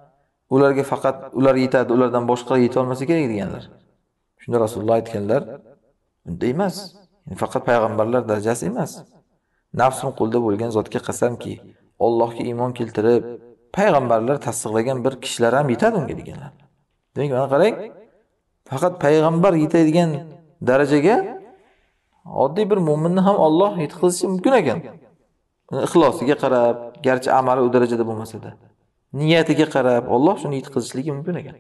Ularga faqat ular yetadi, ulardan boshqa yeta olmasa kerak" deganlar. Shunda Rasululloh aytganlar: "Bunday emas. Faqat payg'ambarlar darajasi emas. Nafsim qo'lda bo'lgan zotga qasamki, Allohga iymon keltirib, payg'ambarlar tasdiqlagan bir kishilar ham yetadi unga" deganlar. Demak, mana qarang, faqat payg'ambar yetadigan darajaga oddiy bir mu'minni ham Alloh yetkazishi mumkin ekan. Ixlosiga qarab, garchi amali u darajada bo'lmasa-da, niyatiga qarab Alloh shuni yetkazishligi mumkin ekan.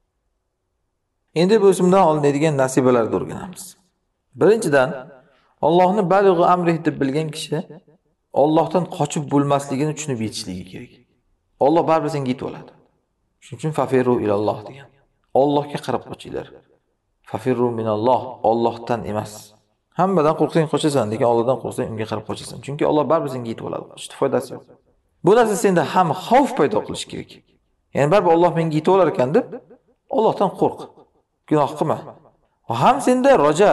Endi bu o'simdan olinadigan nasibalarni o'rganamiz. Birinchidan, Allohni balig'i amri deb bilgan kishi Allohdan qochib bo'lmasligini tushunib yetishligi kerak. Alloh baribir senga yetib oladi. Shuning uchun fafiru ilalloh degan. Allohga qarab qochinglar. Fafiru minalloh, Allohdan emas. Hammadan qo'rqsang qochasan, lekin Allohdan qo'rqsang unga qarab qochasan. Chunki Alloh baribir senga yetib oladi. Hech foydasi yo'q. Bu narsa senda ham xavf paydo qilish kerak. Ya'ni baribir Alloh menga yetib olar ekan deb Allohdan qo'rq. Gunoh qilma. Ham senda roja,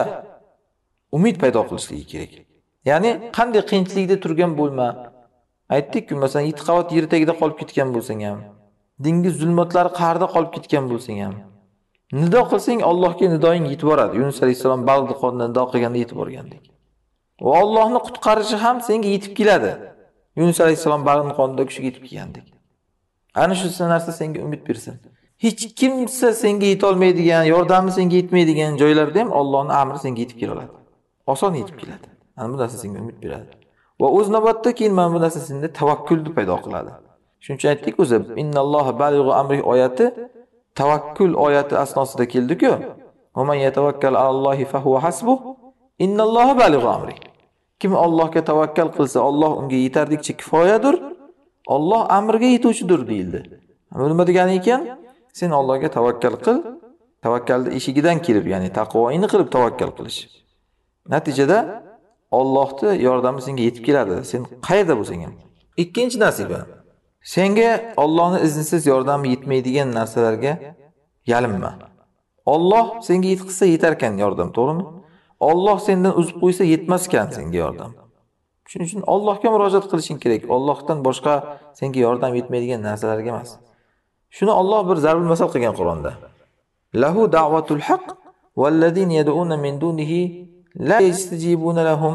umid paydo qilishligi kerak. Ya'ni qanday qiyinchilikda turgan bo'lma. Aytdik-ku, masalan, 7 qavat yer tagida qolib ketgan bo'lsang ham, dengiz zulmatlari qahrida qolib ketgan bo'lsang ham, nido qilsang Allohga nidoing yetib boradi. Yunus alayhisalom Bag'd qonida nido qilganda yetib borgandek. Va Allohning qutqarishi ham senga yetib keladi. Yunus alayhisalom Bag'd qonida kishiga yetib kelgandek. Ana shu narsa senga umid bersin. Hech kimsa senga yeta olmaydigan, yordami senga yetmaydigan joylarda ham Allohning amri senga yetib kela oladi. Oson yetib keladi. Ana bu narsa senga umid beradi. Va o'z navbatda keyin mana bu narsa senda tavakkulni paydo qiladi. Shuning uchun aytdik o'zi, innalloha balighu amri oyati tavakkul oyati asnosida keldi-ku. Va man yatawakkal alallohi fa huwa hasbuh. Innalloha balighu amri. Kim Allohga tavakkal qilsa, Alloh unga yetardikcha kifoyadir. Alloh amriga yetuvchidir deyildi. Bu nima degani ekan? Sen Allohga tavakkal qil. Tavakkalni eshigidan kelib, ya'ni taqvoini qilib tavakkal qilish. Natijada Allohning yordami senga yetib keladi. Sen qayerda bo'lsang ham. Ikkinchi nasiba. Senga Allohning iznisiz yordami yetmaydigan narsalarga yalinma. Alloh senga yetkazsa yetar ekan yordam, to'g'rimi? Alloh sendan uzib qo'ysa yetmas ekan senga yordam. Shuning uchun Allohga murojaat qilishing kerak. Allohdan boshqa senga yordam yetmaydigan narsalarga emas. Shuni Alloh bir zarbul masal qilgan Qur'onda. Lahu da'vatul haqq wallazina yad'una min dunihi la yastajibuna lahum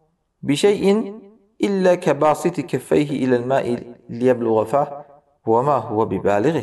bi shay'in illa kabasiti kaffayhi ila al-ma'i liyablugha fa wa ma huwa bibalighi.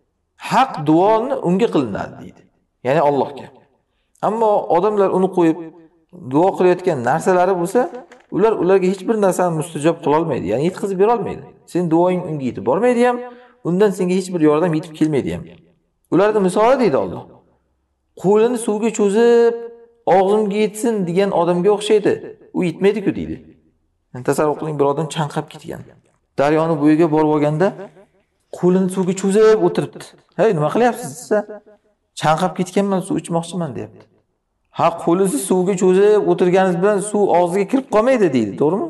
Haq duoni unga qilinadi deydi. Ya'ni Allohga. Ammo odamlar uni qo'yib duo qilayotgan narsalari bo'lsa, ularga hech bir narsani mustajob qila olmaydi. Ya'ni yetkazib bera olmaydi. Sen duoing unga yetib bormaydi ham, undan senga hech bir yordam yetib kelmaydi ham. Ularning misoli deydi Alloh. Qo'lini suvga cho'zib, og'zimga yetsin degan odamga o'xshaydi. U yetmaydi-ku deydi. Tasavvur qiling, bir odam chanqab ketgan. Daryoni bo'yiga borib olganda qo'lini suvga cho'zib o'tiribdi. "Hey, nima qilyapsiz siz? Chanqab ketganman, suv ichmoqchiman" deyapti. Ha, qo'lingizni suvga cho'zib o'tirganingiz bilan suv og'ziga kirib qolmaydi deydi, to'g'rimi?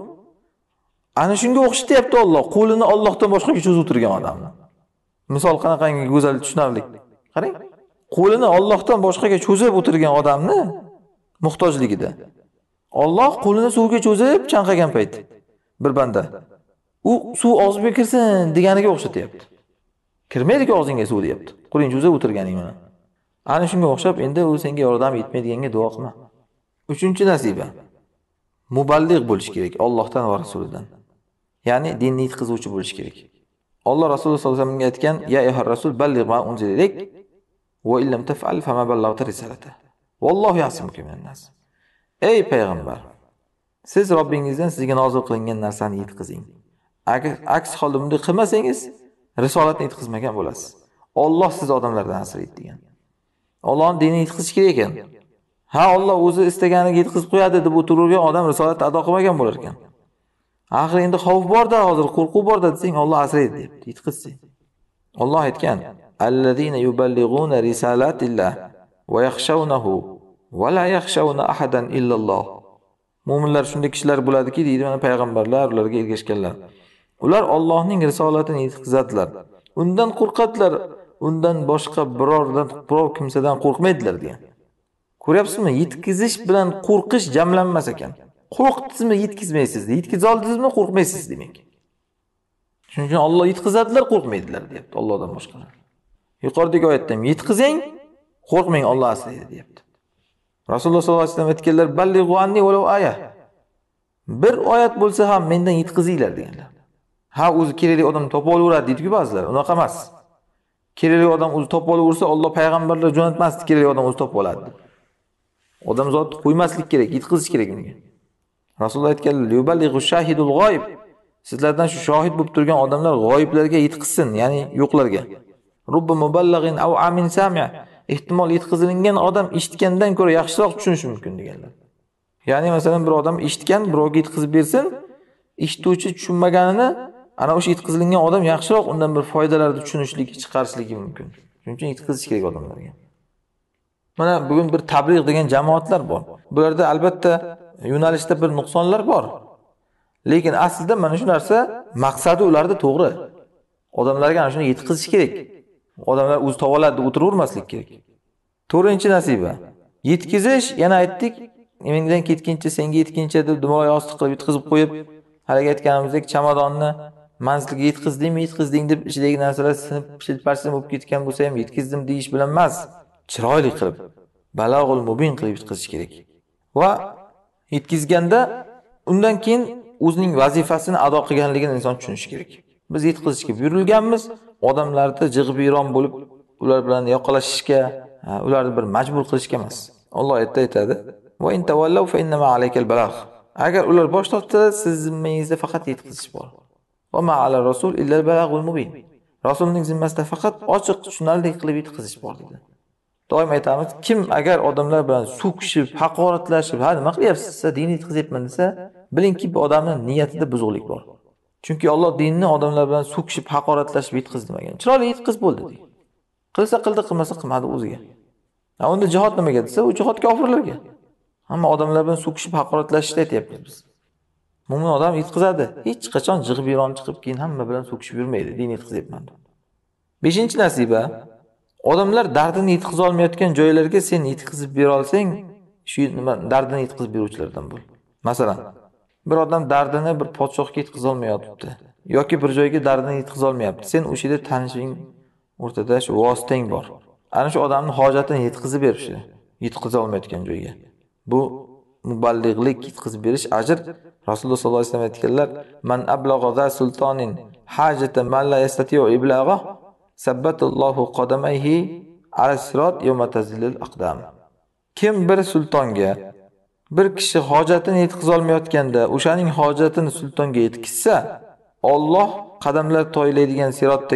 Ana shunga o'xshatyapti Alloh, qo'lini Allohdan boshqaga cho'zib o'tirgan odamni. Misol qanaqangi go'zal tushunarli. Qarang, qo'lini Allohdan boshqaga cho'zib o'tirgan odamni muhtojligida. Alloh qo'lini suvga cho'zib chanqagan payt bir banda. U suv og'ziga kirsin deganiga o'xshatyapti. Kirmaydi-ku og'zingga suv deyapti. Qo'ling cho'zib o'tirganing bilan. Ana shunga o'xshab endi u senga yordam yetmaydiganga duo qilma. Uchinchi nasiba. Muballigh bo'lish kerak Allohdan va Rasulidan. Ya'ni dinni yetkazuvchi bo'lish kerak. Alloh Rasululloh sollallohu alayhi vasallamga aytgan: "Ya ayyuhar rasul balligh ma unzila ilayk va illam taf'al fama ballaghta risalata. Vallohu ya'simuka minan nas." Ey payg'ambar, siz Robbingizdan sizga nozil qilingan narsani yetkazing. Aks holda bunday qilmasangiz, risolatni yetkazmagan bo'lasiz. Alloh siz odamlardan asraydi degan. Allohning dinini yetkazish kerak ekan. Ha, Alloh o'zi istaganiga yetkazib qo'yadi deb o'tirgan odam risolatni ado qilmagan bo'lar ekan. Axir endi xavf bor-da, hozir qo'rquv bor-da desang, Alloh asraydi debdi, yetkazsang. Alloh aytgan: "Allazina yuballighuna risalatillah va yakhshawnahu va la yakhshawna ahadan illalloh." Mu'minlar shunday kishilar bo'ladiki, deydi mana payg'ambarlar, ularga ergashganlar. Ular Allohning risolatini yetkazadilar. Undan qo'rqadilar, undan boshqa biror kimsadan qo'rqmaydilar degan. Ko'ryapsizmi? Yetkizish bilan qo'rqish jamlanmas ekan. Qo'rqdingizmi, yetkizmaysiz. Yetkiz oldingizmi, qo'rqmaysiz demak. Shuning uchun Alloh yetkazadilar, qo'rqmaydilar deyapti Allohdan boshqalar. Yuqoridagi oyatda ham yetkazing, qo'rqmang, Alloh asraydi deyapti. Rasululloh sollallohu alayhi vasallam aytganlar: "Ballighu anni walau aya." Bir oyat bo'lsa ham mendan yetkazinglar deganlar. Ha, o'zi kerakli odam topib olaveradi deydi-ku ba'zilar. Unaqa emas. Kerakli odam o'zi topib olaversa, Alloh payg'ambarlar jo'natmasdi, kerakli odam o'zi topib oladi. Odam zot qo'ymaslik kerak, yetkazish kerak unga. Rasululloh aytganlar: "Yuballighu shahidul g'oyib." Sizlardan shu shohid bo'lib turgan odamlar g'oyiblarga yetkazsin, ya'ni yo'qlarga. Rubba muballaghin aw amin sami'. Ehtimol yetkazilingan odam eshitgandan ko'ra yaxshiroq tushunishi mumkin deganlar. Ya'ni masalan bir odam eshitgan, birovga yetkazib bersin, eshituvchi tushunmaganini ana o'sha yetkazilgan odam yaxshiroq undan bir foydalarni tushunishligi, chiqarishligi mumkin. Shuning uchun yetkazish kerak odamlarga. Mana bugun bir tabliğ degan jamoatlar bor. Bularda albatta yo'nalishda bir nuqsonlar bor. Lekin aslida mana shu narsa maqsadi ularda to'g'ri. Odamlarga ana shuni yetkazish kerak. Odamlar o'zi tovoladi deb o'tiravermaslik kerak. 4-nasiba. Yetkazish, yana aytdik, mendan ketguncha senga yetguncha deb dumoy osti qilib yetkazib qo'yib, haligi aytganimizdek chamadonni manzilga yetkazding deb ichidagi narsalar sinib, shilparsin bo'lib ketgan bo'lsa ham yetkazdim deyish bilan emas. Chiroyli qilib, balog'ul mubin qilib yetkazish kerak. Va yetkazganda undan keyin o'zining vazifasini ado qilganligini inson tushunishi kerak. Biz yetkazishga buyurilganmiz, odamlarni jig'ibiyron bo'lib, ular bilan yoqalashishga, ularni bir majbur qilishga emas. Alloh aytadi: "Va in tavallaw fa innama alaykal balagh." Agar ular bosh tortsa, siz zimmangizda faqat yetkazish bor. Va ma ala rasul illa al balaghul mubin. Rasulning zimmasida faqat ochiq tushunarli qilib yetkazish bor dedi. Doim aytamiz, kim agar odamlar bilan so'kishib, haqoratlashib, "Ha, nima qilyapsiz? Din yetkazyapman" desa, bilingki bu odamning niyatida buzuqlik bor. Chunki Alloh dinni odamlar bilan so'kishib, haqoratlashib yetkaz demagan. Chiroyli yetkaz bo'ldi deydi. Qilsa qildi, qilmasa qilmadi o'ziga. Unda jihad nimaga desa, u jihad kofirlarga. Ammo odamlar bilan so'kishib, haqoratlashishni aytyapmiz biz. Mo'min odam yetkazadi. Hech qachon jig'ibiyron chiqib keyin hamma bilan so'kishib yurmaydi. Din yetkazyapman deb. 5-nasiba. Odamlar dardini yetkaza olmayotgan joylarga sen yetkazib bera olsang, shu dardini yetkazib beruvchilardan bo'l. Masalan, bir odam dardini bir podshohga yetkaza olmayapti yoki bir joyga dardini yetkaza olmayapti. Sen o'sha yerda tanishing o'rtada shu vositang bor. Ana shu odamning hojatini yetkazib berishi, yetkaza olmayotgan joyga. Bu muballig'lik, yetkazib berish ajr. Rasululloh sollallohu alayhi vasallam aytganlar: "Man ablagha za sultonin hajatan man la yastati'u iblagha sabbatallohu qadamayhi al-sirat yawma tazilul aqdam." Kim bir sultonga bir kishi hojatini yetkaza olmayotganda, o'shaning hojatini sultonga yetkazsa, Alloh qadamlar toylaydigan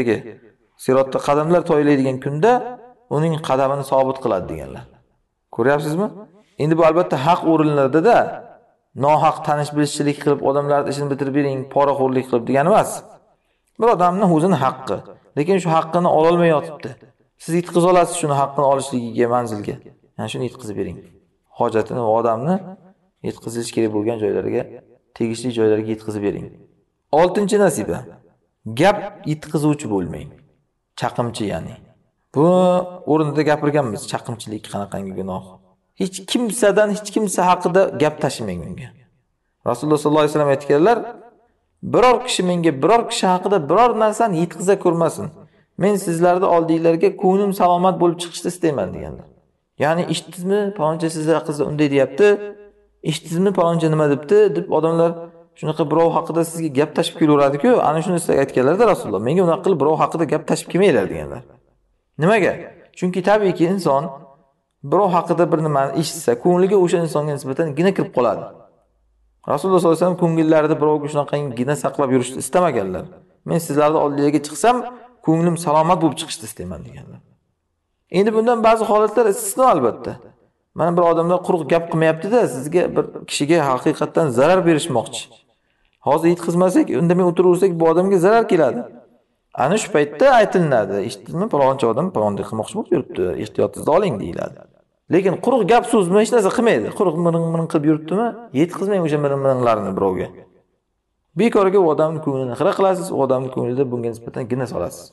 sirotda qadamlar toylaydigan kunda uning qadamini sobit qiladi deganlar. Ko'ryapsizmi? Endi bu albatta haq o'rinlarda-da, nohaq tanish bilishchilik qilib odamlarning ishini bitirib bering, poraxo'rlik qilib degani emas. Bir odamning o'zining haqqi, lekin shu haqqini ola olmay yotibdi. Siz yetkazib olasiz shuni haqqini olishligiga, manzilga. Ya'ni shuni yetkazib bering. Hojatini va odamni yetkazilish kerak bo'lgan joylarga, tegishli joylarga yetkazib bering. 6-nasiba. Gap yetkazuvchi bo'lmang. Chaqimchi ya'ni. Bu o'rinda gapirganmiz, chaqimchilik qanaqangi gunoh. Hech kimsa haqida gap tashimang unga. Rasululloh sollallohu alayhi vasallam aytganlar: "Biror kishi menga biror kishi haqida biror narsani yetkaza ko'rmasin. Men sizlarning oldinglarga ko'nglim salomat bo'lib chiqishni istayman" deganlar. Ya'ni eshitdingizmi, palonchi sizlar haqida unday deyapti, eshitdingizmi, palonchi nima debdi deb odamlar shunaqa birov haqida sizga gap tashib kelaveradi-ku, ana shuni sizlarga aytganlar-da Rasululloh. Menga unaqa qilib birov haqida gap tashib kelmanglar deganlar. Nimaga? Chunki tabiiyki inson birov haqida bir nimani eshitsa, ko'ngliga o'sha insonga nisbatan gina kirib qoladi. Rasululloh sollallohu alayhi vasallam ko'ngillarida birovga shunaqa gina saqlab yurishni istamaganlar. Men sizlarning oldingizga chiqsam, ko'nglim salomat bo'lib chiqishni istayman deganlar. Endi bundan ba'zi holatlar istisno albatta. Mana bir odamlar quruq gap qilmayapti-da, sizga bir kishiga haqiqatan zarar berishmoqchi. Hozir yetkazmasak, indamay o'tiraversak, bu odamga zarar keladi. Ana shu paytda aytilinadi, eshitdingizmi, palonchi odam palonlik qilmoqchi bo'lib yuribdi, ehtiyotingizni oling deyiladi. Lekin quruq gap so'zmi hech narsa qilmaydi. Quruq miring qilib yuribdimi, yetkazmang o'sha miringlarini birovga. Bekorga u odamning ko'nglini xira qilasiz, u odamning ko'nglida bunga nisbatan gina solasiz.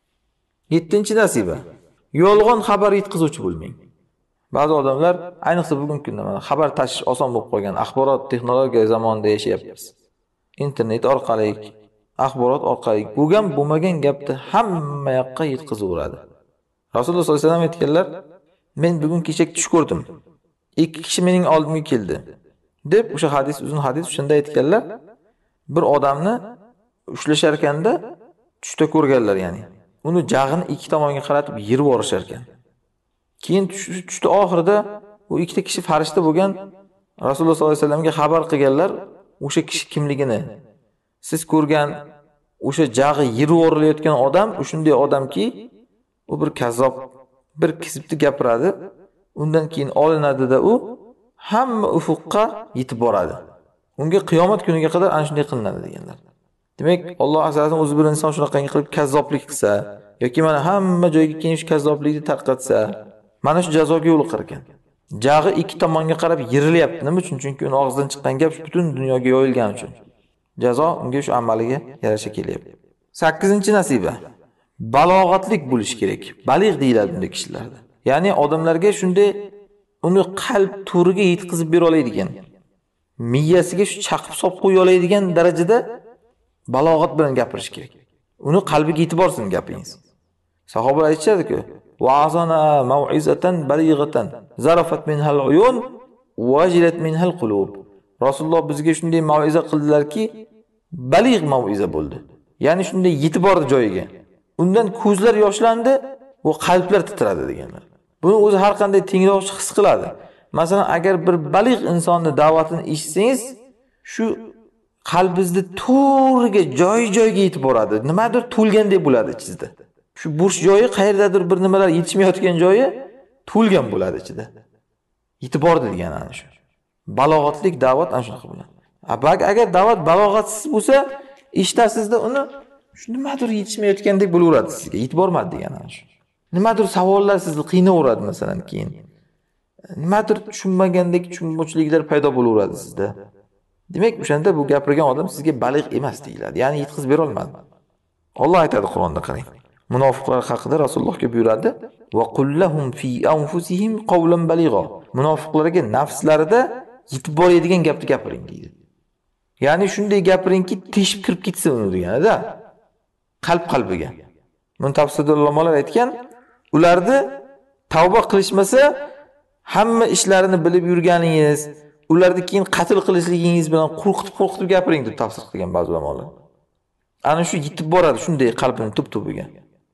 7-nasiba. Yolg'on xabar yetkazuvchi bo'lmang. Ba'zi odamlar, ayniqsa bugungi kunda mana xabar tashish oson bo'lib qolgan, axborot texnologiya zamonida yashayapmiz. Internet orqali, axborot orqali bo'lmagan gapni hamma yoqqa yetkazaveradi. Rasululloh sollallohu alayhi vasallam aytganlar: "Men bugun kecha tush ko'rdim. 2 kishi mening oldimga keldi." deb o'sha hadis, uzun hadis shunda aytganlar, bir odamni ushlashar ekanda tushda ko'rganlar ya'ni. Uni jag'ini 2 tomonga qaratib yirib yorishar ekan. Keyin tushda oxirida u 2 kishi farishta bo'lgan Rasululloh sollallohu alayhi vasallamga xabar qilganlar, o'sha kishi kimligini. Siz ko'rgan o'sha jag'i yirib yorilayotgan odam shunday odamki, u bir kazzob, bir kizibni gapiradi. Undan keyin olinadi-da u hamma ufuqqa yetib boradi. unga qiyomat kuniga qadar ana shunday qilinadi deganlar. Demak, Alloh azza o'zi bir inson shunaqangi qilib kazzoblik qilsa yoki mana hamma joyga keyin shu kazzoblikni tarqatsa, mana shu jazoga yo'liqar ekan. Jag'i ikki tomonga qarab yirilyapti. Nima uchun? Chunki uning og'zidan chiqqan gap butun dunyoga yoyilgani uchun. Jazo unga shu amaliga yarasha kelyapti. 8-nasiba. Balog'atlik bo'lish kerak. Baligh deyiladi bunday kishilarda. Ya'ni odamlarga shunday uni qalb to'riga yetkazib bera oladigan, miyasiga shu chaqib solib qo'ya oladigan darajada balog'at bilan gapirish kerak. Uni qalbiga yetib borsin gapingiz. Sahobalar aytishadi-ku, wa'azana mau'izatan balighatan zarafat minhal uyun wajilat minhal qulub. Rasululloh bizga shunday mau'iza qildilarki, baligh mau'iza bo'ldi. Ya'ni shunday yetib bordi joyiga. Undan ko'zlar yoshlandi va qalblar titradi deganlar. Buni o'zi har qanday tinglovchi his qiladi. Masalan, agar bir baligh insonni da'vatini eshitsangiz, shu qalbingizni to'riga joy-joyga yetib boradi. Nimadir to'lgandek bo'ladi ichingizda. Shu bo'sh joyi qayerdadir bir nimalar yetishmayotgan joyi to'lgan bo'ladi ichida. Yetib bordi degani ana shu. Balog'atlik da'vat ana shunaqa bo'ladi. Agar da'vat balog'atsiz bo'lsa, eshitasizda uni shu nimadir yetishmayotgandek bo'laveradi sizga. Yetib bormadi degani ana shu. Nimadir savollar sizni qiynaveradi masalan keyin. Nimadir tushunmagandek tushunmovchiliklar paydo bo'laveradi sizda. Demak, o'shanda bu gapirgan odam sizga baligh emas deyiladi. Ya'ni yetkazib bera olmadi. Alloh aytadi Qur'onda, qarang. Munofiqlar haqida Rasulullohga buyuradi: "Va qullahum fi anfusihim qawlan baligha." Munofiqlarga nafslarida yetib boradigan gapni gapiring deydi. Ya'ni shunday gapiringki, teshib kirib ketsin uni deganida. Qalbiga. Buni tafsirda ulamolar aytgan, ularni tavba qilishmasa, hamma ishlarini bilib yurganingiz, ularni keyin qatl qilishligingiz bilan qo'rqitib gapiring deb tafsir qilgan ba'zi ulamolar. Ana shu yetib boradi shunday qalbini tub-tubiga.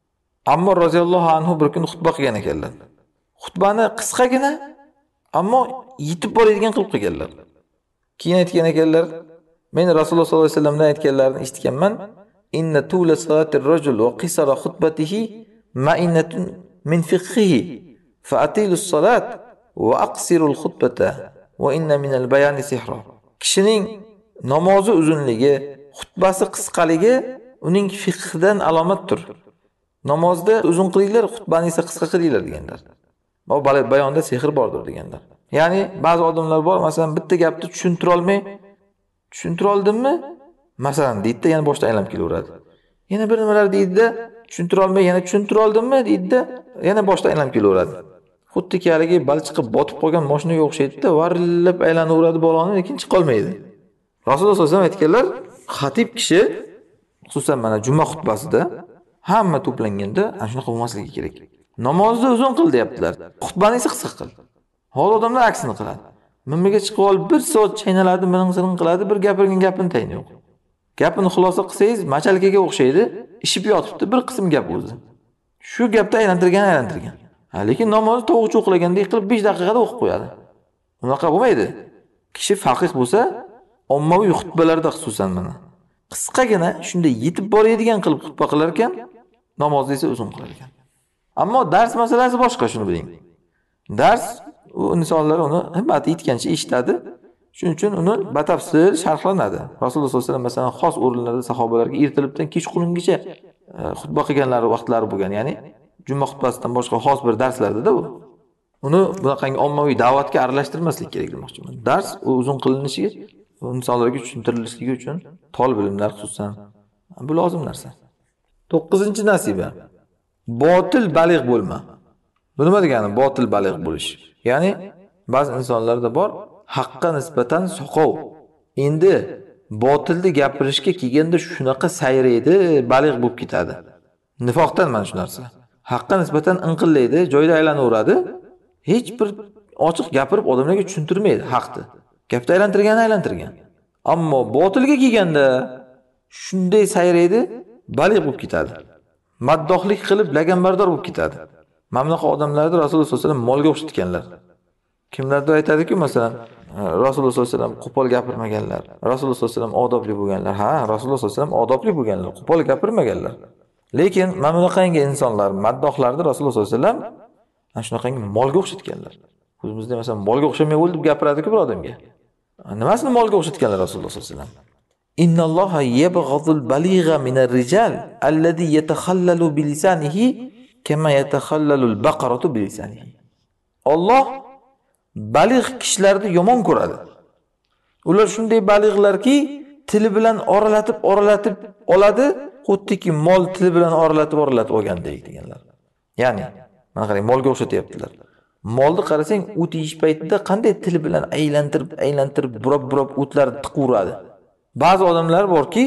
Ammo roziyallohu anhu bir kun xutba qilgan ekanlar. Xutbani qisqagina, ammo yetib boradigan qilib qilganlar. Keyin aytgan ekanlar, men Rasululloh sollallohu alayhi vasallamdan aytganlarini eshitganman. Inna tula salatir rajul wa qisara khutbatihi ma'inatun min fiqhihi fa atilus salat wa aqsirul khutbata wa inna minal bayani sihra. Kishining namozi uzunligi, xutbasi qisqaligi uning fiqhidan alomatdir. Namozda uzun qilinglar, xutbani esa qisqa qilinglar deganlar. Bu bayonda sehr bordir deganlar. Ya'ni ba'zi odamlar bor, masalan, bitta gapni tushuntira olmay, tushuntira oldimmi? Masalan, deydi, yana boshdan aylanib kelaveradi. Yana bir nimalar deydi-da, tushuntira olmay, yana tushuntira oldimmi? Deydi-da, yana boshdan aylanib kelaveradi. Xuddiki haligi balchiqqa botib qolgan mashinaga o'xshaydi-da, varillab aylanaveradi bolani, lekin chiqa olmaydi. Rasululloh sollallohu alayhi vasallam aytganlar, xatib kishi, xususan mana juma xutbasida hamma to'planganda ana shunaqa bo'lmasligi kerak. Namozni uzun qil deyaptilar. Xutbani esa qisqa qil. Hozir odamlar aksini qiladi. Minbaga chiqib olib 1 soat chaynaladi, mining qiladi, bir gapirgan gapini tayini yo'q. Gapini xulosa qilsangiz, machalkaga o'xshaydi, ishib yotibdi, bir qism gap o'zi. Shu gapni aylantirgan. Lekin namozni tovuqcha o'qilagandek qilib 5 daqiqada o'qib qo'yadi. Unaqa bo'lmaydi. Kishi faqih bo'lsa, ommaviy xutbalarda xususan mana qisqagina shunday yetib boradigan qilib xutba qilar ekan, namozni esa uzun qilar ekan. Ammo dars masalasi boshqa, shuni biling. Dars u insonlar uni himmati yetgancha eshitadi. Shuning uchun uni batafsil sharhlanadi. Rasululloh sollallohu alayhi vasallam masalan xos o'rinlarda sahobalarga ertalabdan kechqurungacha xutba qilganlari vaqtlari bo'lgan, ya'ni juma xutbasidan boshqa xos bir darslarda bu. Uni bunaqangi ommaviy da'vatga aralashtirmaslik kerak demoqchiman. Dars u uzun qilinishiga, insonlarga tushuntirilishligi uchun talab ilmlar xususan bu lozim narsa. 9-nasiba. Botil baligh bo'lma. Bu nima degani? Botil baligh bo'lish. Ya'ni ba'zi insonlarda bor, haqqa nisbatan soqov. Endi botilni gapirishga kelganda shunaqa sayraydi, baligh bo'lib ketadi. Nifoqdan mana shu narsa. Haqqa nisbatan inqillaydi, joyda aylanaveradi. Hech bir ochiq gapirib odamlarga tushuntirmaydi haqni. Gapni aylantirgan. Ammo botilga kelganda shunday sayraydi, baligh bo'lib ketadi. Maddohlik qilib laganbardor bo'lib ketadi. Mamlaqa odamlarni Rasululloh sollallohu alayhi vasallam molga o'xshatganlar. Kimlardir aytadi-ku, masalan, Rasululloh sollallohu alayhi vasallam qo'pol gapirmaganlar. Rasululloh sollallohu alayhi vasallam odobli bo'lganlar. Ha, Rasululloh sollallohu alayhi vasallam odobli bo'lganlar, qo'pol gapirmaganlar. Lekin mamlaqangi insonlar, maddohlarni Rasululloh sollallohu alayhi vasallam ana shunaqangi molga o'xshatganlar. O'zimizda masalan molga o'xshamay o'l deb gapiradi-ku bir odamga. Nimasini molga o'xshatganlar Rasululloh sollallohu alayhi vasallam? Innalloha yabghadul baligha minar rijal alladhi yatakhallalu bilisanihi kama yatakhallalul baqaratu bilisanihi. Alloh baligh kishilarni yomon ko'radi. Ular shunday balig'larki, tili bilan oralatib oladi, xuddiki mol tili bilan oralatib olgandek deganlar. Ya'ni, mana qarang, molga o'xshatyaptilar. Molni qarasang, o't yeyish paytida qanday tili bilan aylantirib, burab o'tlarni tiqaveradi. Ba'zi odamlar borki,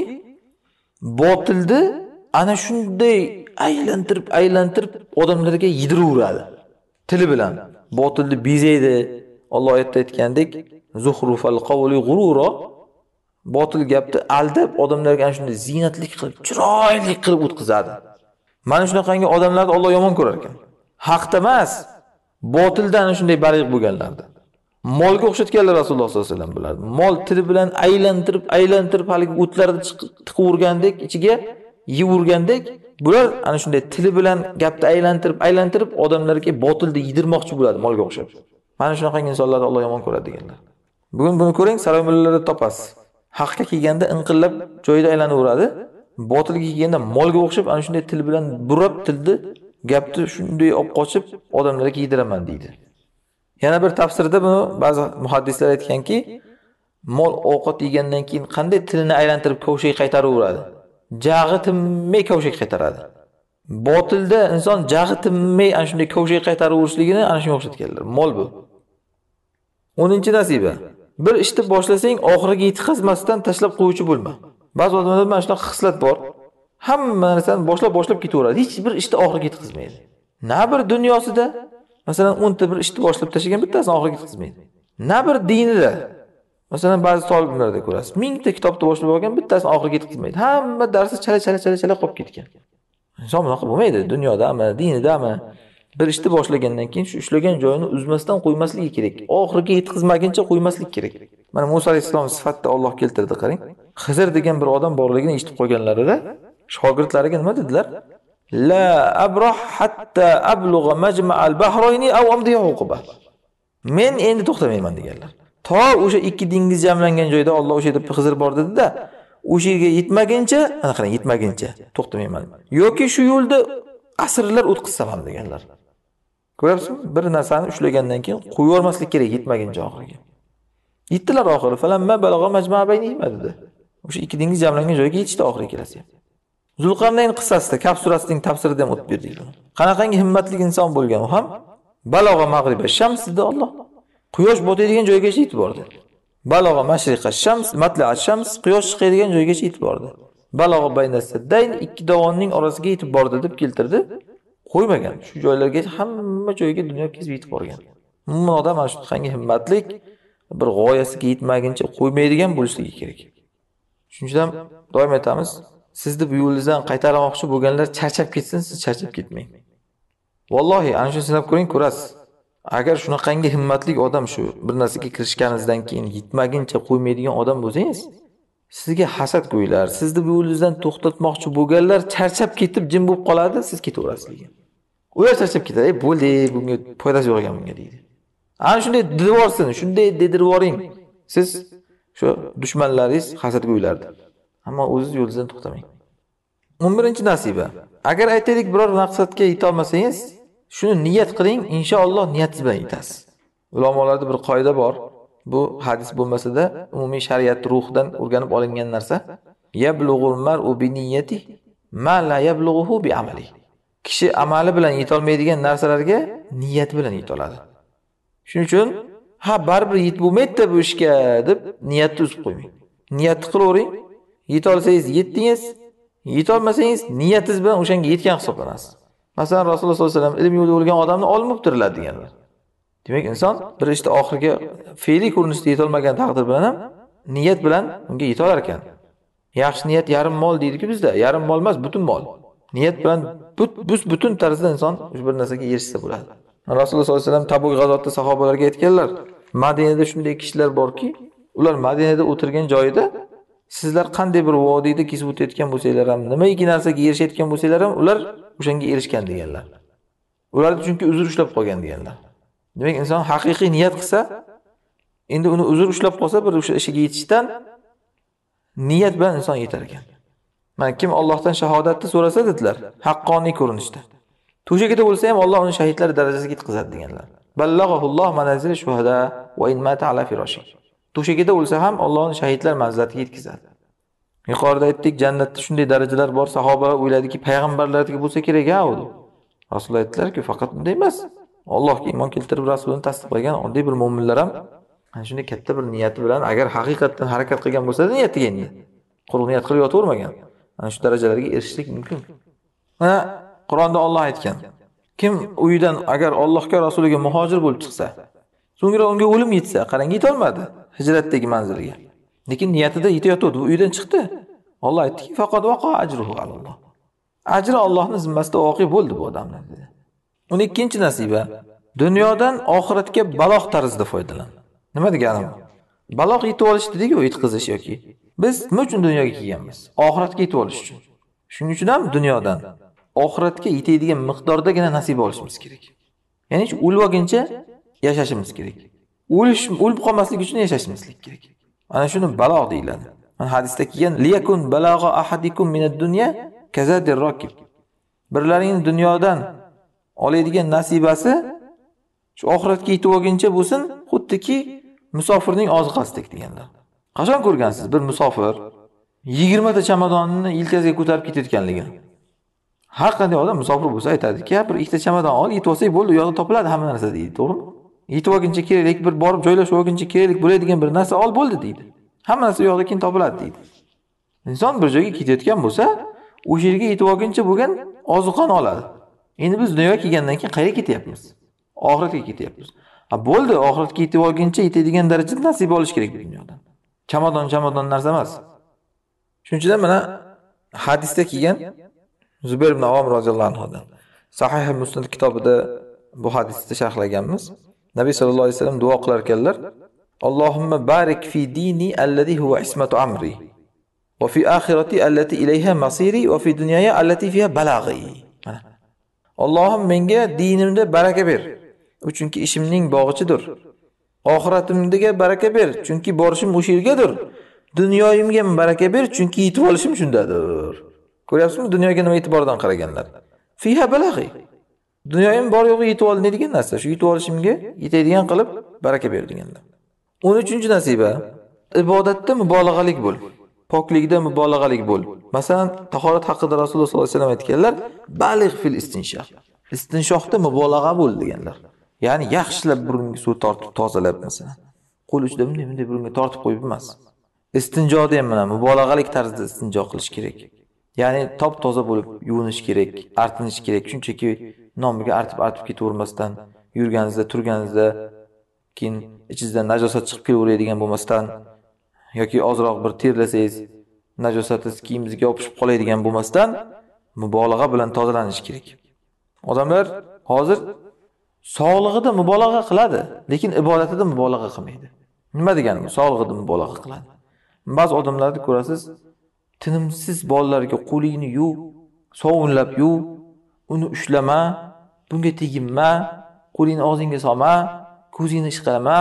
botilni ana shunday aylantirib odamlarga yediraveradi. Tili bilan botilni bezaydi. Alloh oyatda aytgandek, zuhrufal qawli g'urura, botil gapni aldab odamlarga ana shunday zinatli qilib, chiroyli qilib o'tkazadi. Mana shunaqangi odamlarni Alloh yomon ko'rar ekan. Haqda emas, botilda ana shunday baligh bo'lganlardi. Molga o'xshatganlar Rasululloh sollallohu alayhi vasallam bularni. Mol tili bilan aylantirib haligi o'tlarni tiqavergandek, ichiga yeyurgandek, bular ana shunday tili bilan gapni aylantirib odamlarga botilni yedirmoqchi bo'ladi molga o'xshab. Mana shunaqa insonlarni Alloh yomon ko'radi deganlar. Bugun buni ko'ring, saroymo'llarda topasiz. Haqqa kelganda inqillab joyida aylanaveradi, botilga kelganda molga o'xshab ana shunday til bilan burab tilni gapni shunday olib qochib odamlarga yediraman deydi. Yana bir tafsirda buni ba'zi muhaddislar aytganki, mol ovqat yegandan keyin qanday tilini aylantirib kavshak qaytaraveradi. Jag'i tinmay kavshak qaytaradi. Botilda inson jag'i tinmay ana shunday kavshak qaytaraverishligini ana shunga o'xshatganlar. Mol bu. 10-nasiba. Bir ishni boshlasang, oxiriga yetkazmasdan tashlab qo'yuvchi bo'lma. Ba'zi odamlarda mana shunaqa xislat bor. Hamma narsani boshlab ketaveradi. Hech bir ishni oxiriga yetkazmaydi. Na bir dunyosida, masalan, 10 ta bir ishni boshlab tashlagan bittasini oxiriga yetkazmaydi. Na bir dinida. Masalan, ba'zi taliblarda ko'rasiz, 1000 ta kitobni boshlab olgan, bittasini oxiriga yetkazmaydi. Hamma darsi chala qolib ketgan. Inson bunaqa bo'lmaydi. Dunyodami, dinidami, bir ishni boshlagandan keyin shu ishlagan joyini uzmasdan qo'ymasligi kerak. Oxiriga yetkazmaguncha qo'ymaslik kerak. Mana Musa alayhisalom sifatida Alloh keltirdi, qarang. Xizr degan bir odam borligini eshitib qolganlarida shogirdlariga nima dedilar? La abrah hatta ablugha majma'al bahrayni aw amdi uquba. Men endi to'xtamayman deganlar. To o'sha ikki dengiz jamlangan joyda Alloh o'sha yerda Xizr bor dedi-da, o'sha yerga yetmaguncha to'xtamayman. Yoki shu yo'lda asrlar o'tkazsam ham deganlar. Ko'ryapsizmi? Bir narsani ushlagandan keyin qo'yib yormaslik kerak yetmaguncha oxiriga. Yetdilar oxiri. Falamma balagha majma'a baynihima dedi. O'sha ikki dengiz jamlangan joyga yetishdi oxiriga kelasi. Zulqarnayn qissasida Kaf surasining tafsirida ham o'tib berdik buni. Qanaqangi himmatli inson bo'lgan u ham balagha mag'riba shams dedi Alloh. Quyosh botadigan joygacha yetib bordi. Balagha mashriqa shams matla'a shams quyosh chiqadigan joygacha yetib bordi. Balagha baynasaddayn ikki dovonning orasiga yetib bordi deb keltirdi. Qo'ymagan. Shu joylarga hamma joyga dunyo kezib yetib borgan. Umuman odam mana shunaqangi himmatlik bir g'oyasiga yetmaguncha qo'ymaydigan bo'lishligi kerak. Shuning uchun doim aytamiz, sizni bu yo'lingizdan qaytarmoqchi bo'lganlar charchab ketsin, siz charchab ketmang. Vallohi ana shuni sinab ko'ring, ko'rasiz. Agar shunaqangi himmatli odam shu bir narsaga kirishganingizdan keyin yetmaguncha qo'ymaydigan odam bo'lsangiz, sizga hasad qo'ylar, sizni bu yo'lingizdan to'xtatmoqchi bo'lganlar charchab ketib jim bo'lib qoladi, siz ketaverasiz. Ular charchab ketadi, bo'ldi, bunga foydasi yo'q ekan bunga deydi. Ana shunday devorsin, shunday dedirvoring. Siz shu dushmanlaringiz hasad qo'ylardi. Ammo o'zingiz yo'lingizdan to'xtamang. 11-nasiba. Agar aytaylik biror maqsadga yeta olmasangiz, shuni niyat qiling, inshaalloh niyatingiz bilan yetasiz. Ulamolarda bir qoida bor. Bu hadis bo'lmasa-da, umumiy shariat ruhidan o'rganib olingan narsa. Yablughul mar'u bi niyyati ma la yablughuhu bi amali. Kishi amali bilan yeta olmaydigan narsalarga niyat bilan yeta oladi. Shuning uchun baribir yetib bo'lmaydi bu ishga deb niyatni uzib qo'ymang. Niyatni qilavering. Yeta olsangiz yetdingiz, yeta olmasangiz niyatingiz bilan o'shanga yetgan hisoblanasiz. Masalan, Rasululloh sollallohu alayhi vasallam ilm yo'lida o'lgan odamni olib tiriladi deganlar. Demak, inson bir ishda oxiriga fe'liy ko'rinishda yeta olmagan taqdir bilan ham niyat bilan unga yeta olar ekan. Yaxshi niyat yarim mol deydi-ku bizda. Yarim mol emas, butun mol. Niyat bilan butun tarzda inson shu bir narsaga erishsa bo'ladi. Rasululloh sollallohu alayhi vasallam Tabuk g'azotida sahobalarga aytganlar, Madinada shunday kishilar borki, ular Madinada o'tirgan joyida sizlar qanday bir vodiyda kesib o'tayotgan bo'lsanglar ham, nimaiki narsaga erishayotgan bo'lsanglar ham, ular o'shanga erishgan deganlar. Ular chunki uzr ushlab qolgan deganlar. Demak, inson haqiqiy niyat qilsa, Endi uni uzr ushlab qolsa, bir o'sha ishiga yetishdan niyat bilan inson yetar ekan. Mana kim Allohdan shahodatni so'rasa dedilar, haqqoniy ko'rinishda. To'shagida bo'lsa ham Alloh uni shahidlar darajasiga yetkazadi deganlar. Ballagahulloh manazil shuhada va in mata ala firashi. To'shagida bo'lsa ham Alloh uni shahidlar manzilatiga yetkazadi. Yuqorida aytdik, jannatda shunday darajalar bor, sahobalar o'yladiki, payg'ambarlarga bo'lsa kerak-a u. Rasululloh aytdilar-ki, faqat bunday emas. Allohga iymon keltirib rasulini tasdiqlagan oddiy bir mu'minlar ham ana shunday katta bir niyati bilan agar haqiqatan harakat qilgan bo'lsa, niyatiga endi. Quruq niyat qilib yotavermagan. Ana shu darajalarga erishishlik mumkin. Mana Qur'onda Alloh aytgan. Kim uyidan agar Allohga rasuliga muhojir bo'lib chiqsa, so'ngra unga o'lim yetsa, qarang, yeta olmadi hijratdagi manziliga. Lekin niyatida yetayotdi, u uydan chiqdi. Alloh aytdiki, faqat vaqa ajruhu alalloh. Ajri Allohning zimmasida voqe bo'ldi bu odamlar dedi. Uning ikkinchi nasiba, dunyodan oxiratga baloq tarzida foydalan. Nima deganim? Baloq yetib olish dedik-ku, yetkazish yoki. Biz nima uchun dunyoga kelganmiz? Oxiratga yetib olish uchun. Shuning uchun ham dunyodan oxiratga yetadigan miqdordagina nasib olishimiz kerak. Ya'ni o'lib olguncha yashashimiz kerak. O'lib qolmaslik uchun yashashimiz kerak. Ana shuni baloq deyiladi. Mana hadisda kelgan liyakun balagha ahadikum minad dunya kazadir rakib. Birlaring dunyodan oladigan nasibasi shu oxiratga yetib olguncha bo'lsin, xuddiki musofirning oziqasidek deganlar. Qachon ko'rgansiz bir musofir 20 ta chamadonni yelkasiga ko'tarib ketayotganligini? Har qanday odam musofir bo'lsa aytadiki, bir ikkita chamadon ol, yetib olsak bo'ldi, u yoqda topiladi hamma narsa deydi, to'g'rimi? Yetib olguncha kerak, bir borib joylashib olguncha kerak bo'ladigan bir narsa ol bo'ldi deydi. Hamma narsa u yoqda keyin topiladi deydi. Inson bir joyga ketayotgan bo'lsa, o'sha yerga yetib olguncha bo'lgan oziqani oladi. Endi biz dunyoga kelgandan keyin qayerga ketyapmiz? Oxiratga ketyapmiz. Bo'ldi, oxiratga yetib olguncha yetadigan darajada nasib olish kerak dunyodan. Chamadon narsa emas. Shuning uchun mana hadisda kelgan Zubayr ibn Avvam roziyallohu anhudan Sahih Musnad kitobida bu hadisni sharhlaganmiz. Nabiy sallallohu alayhi vasallam duo qilar ekanlar. Allohumma barik fi dini alladhi huwa ismatu amri va fi akhirati allati ilayha masiri va fi dunyaya allati fiha balaghi. Allohim menga dinimda baraka ber. U chunki ishimning bog'ichidir. Oxiratimga baraka ber, chunki borishim o'sha yergadir. Dunyoyimga baraka ber, chunki yetib olishim shundadir. Ko'ryapsizmi, dunyoga nima e'tibordan qaraganlar? Fiha balaghi. Dunyoyim bor yo'g'i yetib oladigan narsa, shu yetib olishimga yetadigan qilib baraka ber deganlar. 13-nasiba, ibodatda mubolag'alik bo'l. Poklikda mubolag'alik bo'l. Masalan, tahorat haqida Rasululloh sollallohu alayhi vasallam aytganlar, baligh fil istinshoh. Istinshohda mubolag'a bo'l deganlar. Ya'ni yaxshilab burunga suv tortib tozalab masalan. Qo'l uchida bunday burunga tortib qo'yib emas. Istinjoda ham mana mubolag'alik tarzda istinjo qilish kerak. Ya'ni top-toza bo'lib yuvinish kerak, artinish kerak. Shunchaki nomiga artib ketavermasdan, yurganingizda, turganingizda keyin ichingizdan najosat chiqib kelaveradigan bo'lmasdan yoki ozroq bir terlasangiz, najosatingiz kiyimingizga yopishib qoladigan bo'lmasdan mubolag'a bilan tozalanish kerak. Odamlar hozir sog'lig'ida mubolag'a qiladi, lekin ibodatida mubolag'a qilmaydi. Nima deganim? Sog'lig'ida mubolag'a qiladi. Ba'zi odamlarni ko'rasiz, tinimsiz bolalarga qo'lingni yuv, sovunlab yuv, uni ushlama, bunga teginma, qo'lingni og'zingga solma, ko'zingni ishqalama,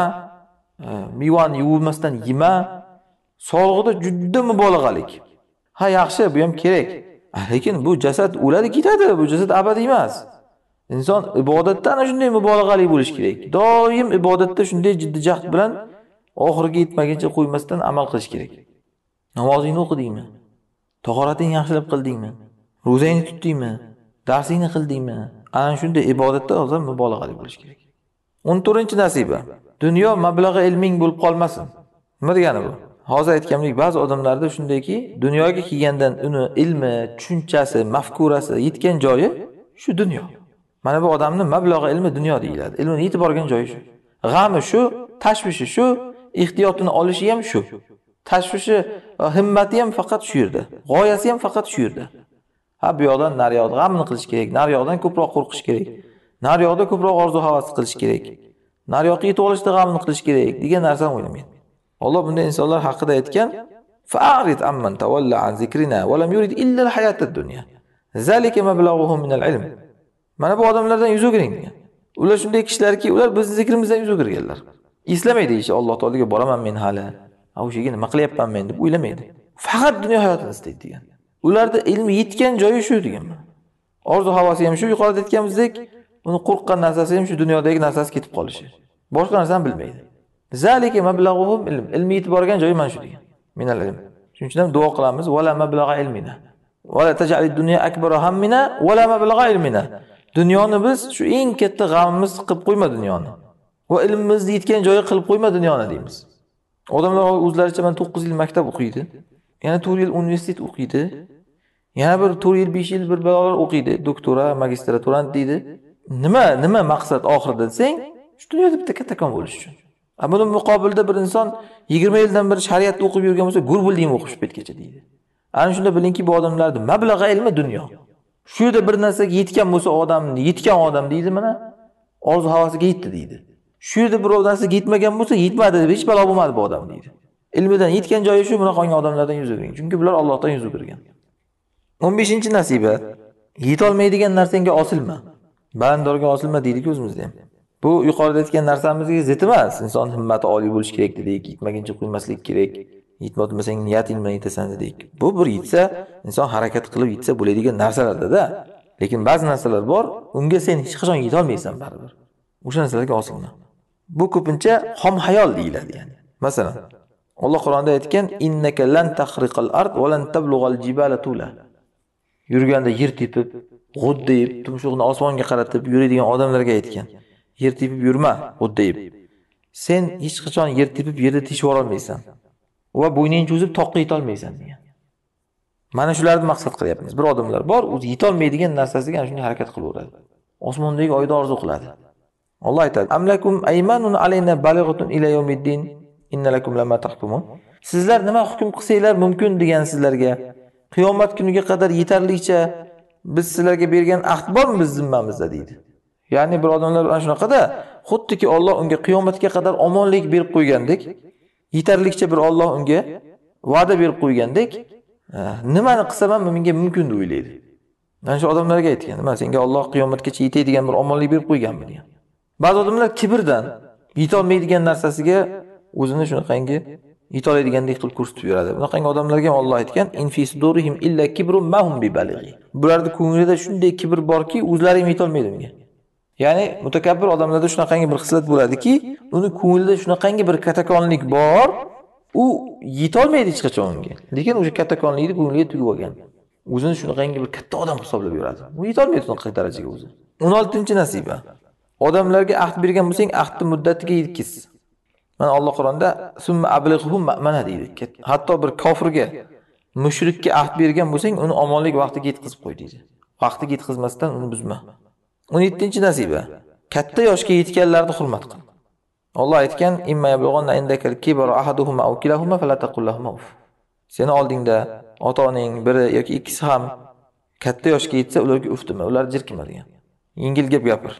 mevani yuvmasdan yema. Sog'lig'ida juda mubolag'alik. Ha, yaxshi, bu ham kerak. Lekin bu jasad o'ladi ketadi, bu jasad abadiy emas. Inson ibodatda ana shunday mubolag'ali bo'lish kerak. Doim ibodatda shunday jiddiy jahd bilan oxiriga yetmaguncha qo'ymasdan amal qilish kerak. Namozingni o'qidingmi? Tahoratingni yaxshilab qildingmi? Ro'zangni tutdingmi? Darsingni qildingmi? Ana shunday ibodatda hozir mubolag'ali bo'lish kerak. 14-nasiba. Dunyo mablag'i ilming bo'lib qolmasin. Nima degani bu? Hozir aytganimdek, ba'zi odamlarda shundayki, dunyoga kelgandan uni ilmi, tushunchasi, mafkurasi yetgan joyi shu dunyo. Mana bu odamning mablag'i ilmi dunyo deyiladi. Ilmini yetib borgan joyi shu. G'ami shu, tashvishi shu, ehtiyotini olishi ham shu. Tashvishi, himmati ham faqat shu yerda. G'oyasi ham faqat shu yerda. Ha, bu yoqdan nariyoqda g'amini qilish kerak, nariyoqdan ko'proq qo'rqish kerak. Nariyoqda ko'proq orzu-havas qilish kerak. Nariyoqqa yetib olishda g'amini qilish kerak degan narsani o'ylamaydi. Alloh bunday insonlar haqida aytgan: "Fa'rid amman tawalla an zikrina va lam yurid illa al-hayata ad-dunya. Zalika mablaghuhum min al-ilm." Mana bu odamlardan yuz o'giring degan. Ular shunday kishilarki, ular bizning zikrimizdan yuz o'girganlar. Eslamaydi ish, Alloh taolaga boraman men hali. O'sha yerga nima qilyapman men deb o'ylamaydi. Faqat dunyo hayotini istaydi degan. Ularda ilmi yetgan joyi shu deganman. Orzu havosi ham shu, yuqorida aytganimizdek, uni qo'rqqan narsasi ham shu dunyodagi narsasi ketib qolishi. Boshqa narsani bilmaydi. Zalika mablaghuhum ilm. Ilmi yetib borgan joyi mana shu degan. Minal ilm. Shuning uchun ham duo qilamiz, wala mablagha ilmina. Wala taj'alid dunya akbara hammina wala mablagha ilmina. Dunyoni biz shu eng katta g'amimiz qilib qo'yma dunyoni. Va ilmimizni yetgan joyi qilib qo'yma dunyoni deymiz. Odamlar o'zlaricha men 9 yil maktab o'qiydi. Yana 4 yil universitet o'qiydi. Yana bir 4 yil 5 yil bir balolar o'qiydi, doktora, magistraturant deydi. Nima maqsad oxirida desang, shu dunyoda bitta kattakon bo'lish uchun. Buni muqobilda bir inson 20 yildan beri shariatni o'qib yurgan bo'lsa, gurbildingmi o'qish betgacha deydi. Ana shunda bilingki, bu odamlarning mablag'i ilmi dunyo. Shu yerda bir narsaga yetgan bo'lsa yetgan odam deydi mana, orzu havosiga yetdi deydi. Shu yerda birov narsaga yetmagan bo'lsa, yetmadi deb hech balo bo'lmadi bu odam deydi. Ilmidan yetgan joyi shu, bunaqa odamlardan yuz o'giring. Chunki bular Allohdan yuz o'girgan. 15-nasiba. Yetolmaydigan narsangga osilma. Balandorga osilma deydik o'zimizda ham. Bu yuqorida aytgan narsamizga zid emas. Inson himmati oliy bo'lish kerak dedik, yetmaguncha qo'ymaslik kerak. Yetmasang niyating bilan yetasan dedik. Bu bir yetsa, inson harakat qilib yetsa bo'ladigan narsalarda-da. Lekin ba'zi narsalar bor, unga sen hech qachon yetolmaysan baribir. O'sha narsalarga osilma. Bu ko'pincha xom hayol deyiladi yani. Masalan, Alloh Qur'onda aytgan innaka lan tahriqal ard va lan tablughal jibala tula. Yurganda yer tepib, g'oddayib, tumshug'ini osmonga qaratib yuradigan odamlarga aytgan. Yer tepib yurma, g'oddayib. Sen hech qachon yer tepib yerda teshib olmaysan. Va bo'yningni cho'zib toqqa yeta olmaysan degan. Mana shularni maqsad qilyapmiz. Bir odamlar bor, o'zi yeta olmaydigan narsasiga ana shunday harakat qilaveradi. Osmondagi oyda orzu qiladi. Alloh aytadi: "Amlakum aymanun alayna balighatun ila yawmiddin innalakum lama tahkumun." Sizlar nima hukm qilsanglar mumkin degan sizlarga qiyomat kuniga qadar yetarlicha biz sizlarga bergan ahd bormi biz zimmamizda deydi. Ya'ni bir odamlar ana shunaqada, xuddiki Alloh unga qiyomatga qadar omonlik berib qo'ygandek, yetarlicha bir Alloh unga va'da berib qo'ygandek, nimani qilsam ham menga mumkin deb o'ylaydi. Mana shu odamlarga aytgan, "Men senga Alloh qiyomatgacha yetadigan bir omonlik berib qo'yganmi?" degan. Ba'zi odamlar kibrdan yetolmaydigan narsasiga o'zini shunaqangi yetolmaydigandek qilib ko'rsatib yuradi. Bunaqangi odamlarga ham Alloh aytgan, "Infisudurihim illa kibrun ma hum bibalighi." Bularning ko'nglida shunday kibr borki, o'zlari ham yetolmaydi unga. Ya'ni mutakabbir odamlarda shunaqangi bir xislat bo'ladiki, uni ko'nglida shunaqangi bir katakonlik bor, u yetolmaydi hech qachon unga. Lekin o'sha katakonlikni ko'ngliga tugib olgan. O'zini shunaqangi bir katta odam hisoblab yuradi. U yetolmaydi unaqa darajaga o'zi. 16-nasiba. Odamlarga ahd bergan bo'lsang, ahdni muddatiga yetkiz. Mana Alloh Qur'onda summa ablighhum ma'mana deydi. Hatto bir kofirga, mushrikka ahd bergan bo'lsang, uni omonlik vaqtiga yetkazib qo'y deydi. Vaqtiga yetkazmasdan uni buzma. 17-nasiba. Katta yoshga yetganlarni hurmat qil. Alloh aytgan: "Imma yablughanna indakal kibara ahaduhuma aw kilahuma fala taqul lahumā uff." Seni oldingda ota-oning biri yoki ikkisi ham katta yoshga yetsa, ularga uf dema, ular jirkima degan. Yengil gap gapir.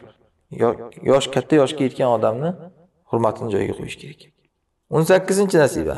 Katta yoshga yetgan odamni hurmatini joyiga qo'yish kerak. 18-nasiba.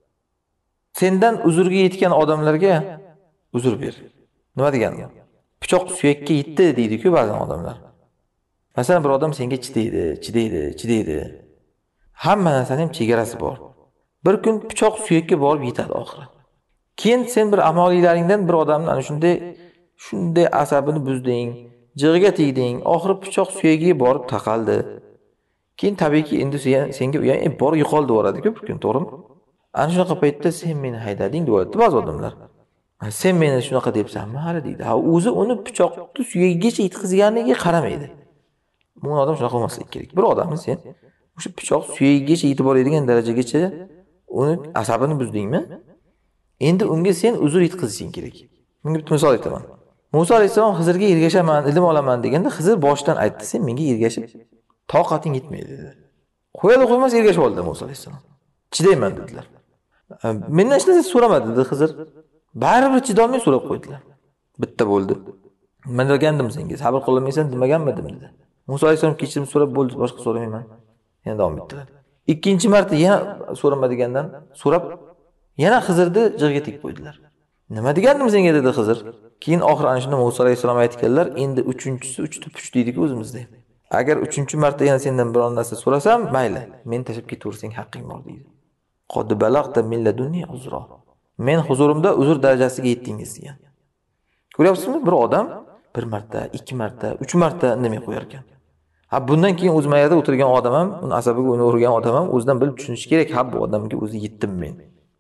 Sendan uzrga yetgan odamlarga uzr ber. Nima degani? Pichoq suyakka yetdi deydi-ku ba'zi odamlar. Masalan, bir odam senga chidaydi. Hamma narsaning chegarasi bor. Bir kun pichoq suyakka borib yetadi oxiri. Keyin sen bir amalilaringdan bir odamni ana shunday asabini buzding, jig'iga tegding, oxiri pichoq suyagiga borib taqaldi. Keyin tabiiyki endi senga u ham bor yo'qoldi voradi-ku bir kun, to'g'rimi? Ana shunaqa paytda sen meni haydading deb o'ylaydi ba'zi odamlar. Sen meni shunaqa debsanmi hali deydi. O'zi uni pichoqni suyagigacha yetkazganiga qaramaydi. Bu odam shunaqa bo'lmasligi kerak. Bir odamni sen o'sha pichoq suyagigacha yetib boradigan darajagacha uni asabini buzdingmi? Endi unga sen uzr yetkazishing kerak. Bunga bitta misol aytaman. Musa alayhisalom Xizrga ergashaman, ilm olaman deganda Xizr boshdan aytdi: "Sen menga ergashib toqating yetmaydi" dedi. Qo'yadi qo'ymas ergashib oldi Musa alayhisalom. Chidayman dedilar. Mendan hech narsa so'ramadi dedi Xizr. Baribir chidolmay so'rab qo'ydilar. Bitta bo'ldi. Men degandim senga, sabr qilolmaysan demaganmidim dedi. Musa alayhisalom kechirim so'rab bo'ldi, boshqa so'ramayman. Yana davom etdilar. Ikkinchi marta yana so'ramadigandan so'rab yana Xizrni jig'iga tegib qo'ydilar. Nima degandim senga dedi Xizr. Keyin oxir ana shunda Musa alayhisalom aytganlar, endi uchinchisi 3 tupuch deydi-ku o'zimizda. Agar 3-marta yana sendan biron narsa so'rasam, mayli, men tashab ketaversang haqqing bor deydi. Qad balagta min ladunni uzra. Men huzurimda uzr darajasiga yetdingiz degan. Ko'ryapsizmi? Bir odam 1 marta, 2 marta, 3 marta indamay qo'yar ekan. Ha, bundan keyin o'z mayada o'tirgan odam ham, uni asabiga o'ynavergan odam ham o'zidan bilib tushunishi kerak, ha bu odamga o'zi yetdim men.